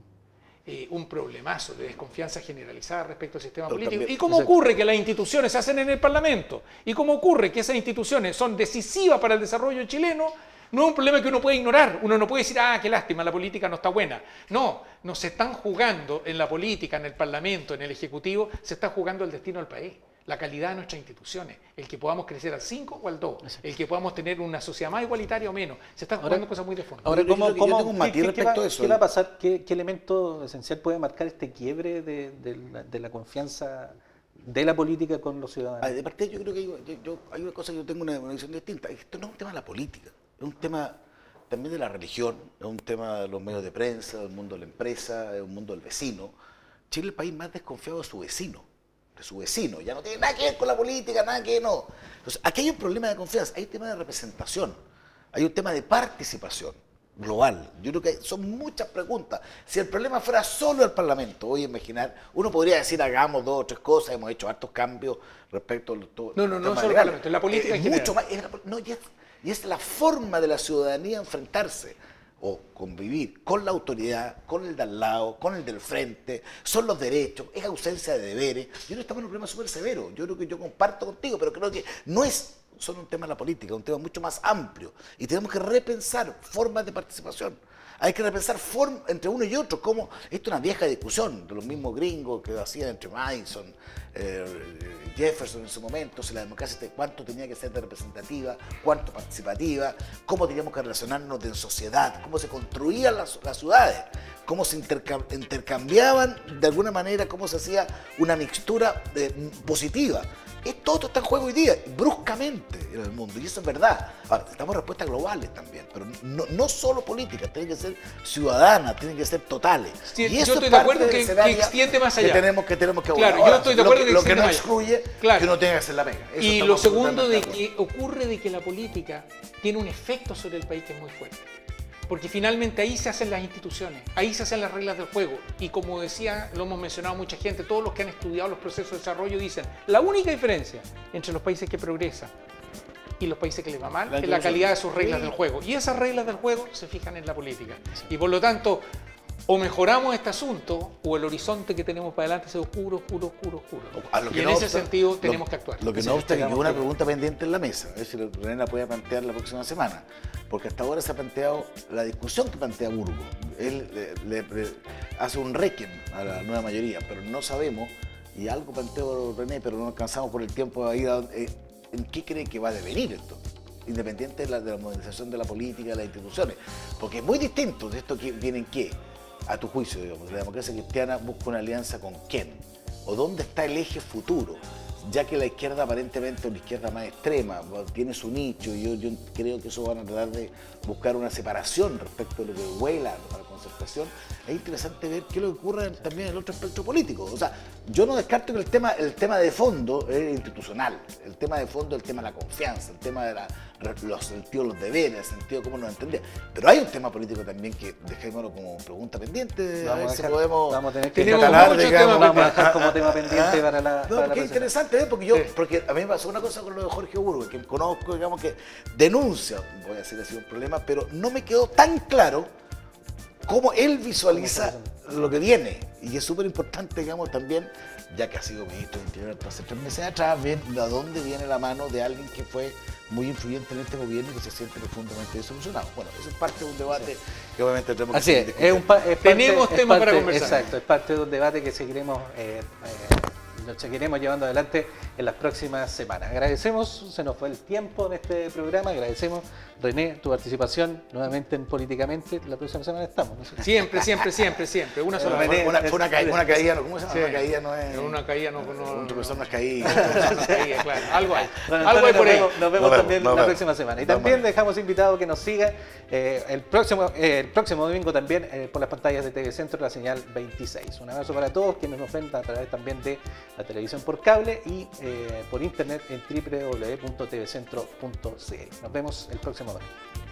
eh, un problemazo de desconfianza generalizada respecto al sistema pero político. También, ¿y cómo exacto. ocurre que las instituciones se hacen en el Parlamento? ¿Y cómo ocurre que esas instituciones son decisivas para el desarrollo chileno? No es un problema que uno puede ignorar, uno no puede decir, ah, qué lástima, la política no está buena. No, nos están jugando en la política, en el Parlamento, en el Ejecutivo, se está jugando el destino del país. la calidad de nuestras instituciones, el que podamos crecer al cinco o al dos, el que podamos tener una sociedad más igualitaria o menos. Se están jugando Ahora, cosas muy de fondo. Ahora, Yo ¿cómo, creo que yo cómo- tengo un matiz qué- qué- respecto qué va- a eso. ¿Qué va a pasar? ¿Qué, qué elemento esencial puede marcar este quiebre de, de la, de la confianza de la política con los ciudadanos? Ah, de parte yo creo que hay, yo- yo- hay una cosa que yo tengo una, una visión distinta. Esto no es un tema de la política, es un tema también de la religión, es un tema de los medios de prensa, del mundo de la empresa, es un mundo del vecino. Chile es el país más desconfiado de su vecino, de su vecino. Ya no tiene nada que ver con la política, nada que no. Entonces, aquí hay un problema de confianza, hay un tema de representación, hay un tema de participación global. Yo creo que son muchas preguntas. Si el problema fuera solo el Parlamento, voy a imaginar, uno podría decir hagamos dos o tres cosas, hemos hecho hartos cambios respecto a los todo, No, no, no temas solo el legales. Parlamento, la política Es en mucho general. más, es la- no, y es, y es la forma de la ciudadanía enfrentarse o convivir con la autoridad, con el de al lado, con el del frente, son los derechos, es ausencia de deberes. Yo creo que estamos en un problema súper severo. Yo creo que yo comparto contigo, pero creo que no es solo un tema de la política, es un tema mucho más amplio. Y tenemos que repensar formas de participación. Hay que repensar formas entre uno y otro, como esto es una vieja discusión de los mismos gringos que hacían entre Madison, eh, Jefferson en su momento, si la democracia, cuánto tenía que ser de representativa, cuánto participativa, cómo teníamos que relacionarnos en sociedad, cómo se construían las, las ciudades, cómo se intercam- intercambiaban de alguna manera, cómo se hacía una mixtura eh, positiva. Es, todo esto está en juego hoy día, bruscamente en el mundo, y eso es verdad. Ahora, necesitamos respuestas globales también, pero no, no solo políticas, tienen que ser ciudadanas, tienen que ser totales. Sí, y yo eso estoy es de parte acuerdo del que- que escenario extiende más allá. Que tenemos que, tenemos que Claro, abordar. yo estoy de Lo acuerdo que, que lo que extiende no más allá. excluye Claro. que uno tenga que hacer la pega. Eso Y estamos lo segundo de absolutamente acuerdo. que ocurre de que la política tiene un efecto sobre el país que es muy fuerte. Porque finalmente ahí se hacen las instituciones, ahí se hacen las reglas del juego. Y como decía, lo hemos mencionado mucha gente, todos los que han estudiado los procesos de desarrollo dicen, la única diferencia entre los países que progresan y los países que les va mal La es la institución. calidad de sus reglas Sí. del juego. Y esas reglas del juego se fijan en la política. Y por lo tanto, o mejoramos este asunto o el horizonte que tenemos para adelante se oscuro, oscuro, oscuro, oscuro. A lo Y que en no ese obsta- sentido lo- tenemos que actuar. Lo que Sí, no obsta que tengamos quedó una que- pregunta pendiente en la mesa, a ver si René la puede plantear la próxima semana, porque hasta ahora se ha planteado la discusión que plantea Burgo. Él eh, le, le hace un requiem a la nueva mayoría, pero no sabemos, y algo planteó René, pero no alcanzamos por el tiempo a ir a dónde- eh, en qué cree que va a devenir esto, independiente de la, de la modernización de la política, de las instituciones, porque es muy distinto de esto que viene en qué, a tu juicio, digamos, la democracia cristiana busca una alianza con quién, o dónde está el eje futuro, ya que la izquierda aparentemente, una izquierda más extrema, tiene su nicho, y yo, yo creo que eso van a tratar de buscar una separación respecto de lo que huela a la concertación. Es interesante ver qué es lo que ocurre también en el otro espectro político. O sea, yo no descarto que el tema, el tema de fondo es institucional, el tema de fondo es el tema de la confianza, el tema de la, los sentidos, los deberes, el sentido de cómo nos entendía. Pero hay un tema político también que dejémoslo como pregunta pendiente, a Vamos ver a si dejar- podemos vamos a tener que Tenemos catalar, muchos digamos, temas Vamos a dejar ah, como tema pendiente ah, para la, no, para la porque es presentación. interesante, ¿eh? porque yo, Sí. porque a mí me pasó una cosa con lo de Jorge Burgo, que conozco, digamos que denuncia, voy a decir así un problema, pero no me quedó tan claro cómo él visualiza lo que viene. Y es súper importante, digamos, también, ya que ha sido ministro de Interior hasta hace tres meses atrás, ver a dónde viene la mano de alguien que fue muy influyente en este gobierno y que se siente profundamente disolucionado. Bueno, eso es parte de un debate que obviamente tenemos que Así es, seguir es un pa- es parte- Tenemos es temas para parte- conversar. Exacto, es parte de un debate que seguiremos, eh, eh, lo seguiremos llevando adelante en las próximas semanas. Agradecemos, se nos fue el tiempo de este programa, agradecemos, René, tu participación nuevamente en Políticamente. La próxima semana estamos, ¿no? Siempre, siempre, siempre, siempre. Una sola René, vez. Una, fue una, ca- una caída, ¿no? ¿Cómo se llama? Sí. Una caída no es... Una caída no... no, Un no, tropezón no es caída. una caída, claro. Algo hay. Don Algo hay Antonio, por ahí. Nos vemos, nos vemos Nos vemos, también nos la vemos. próxima semana. Y Nos también vemos. dejamos invitado que nos siga eh, el, próximo, eh, el próximo domingo también eh, por las pantallas de T V Centro, la señal veintiséis. Un abrazo para todos quienes nos ven a través también de la televisión por cable y eh, por internet en doble u doble u doble u punto t v centro punto c l. Nos vemos el próximo domingo.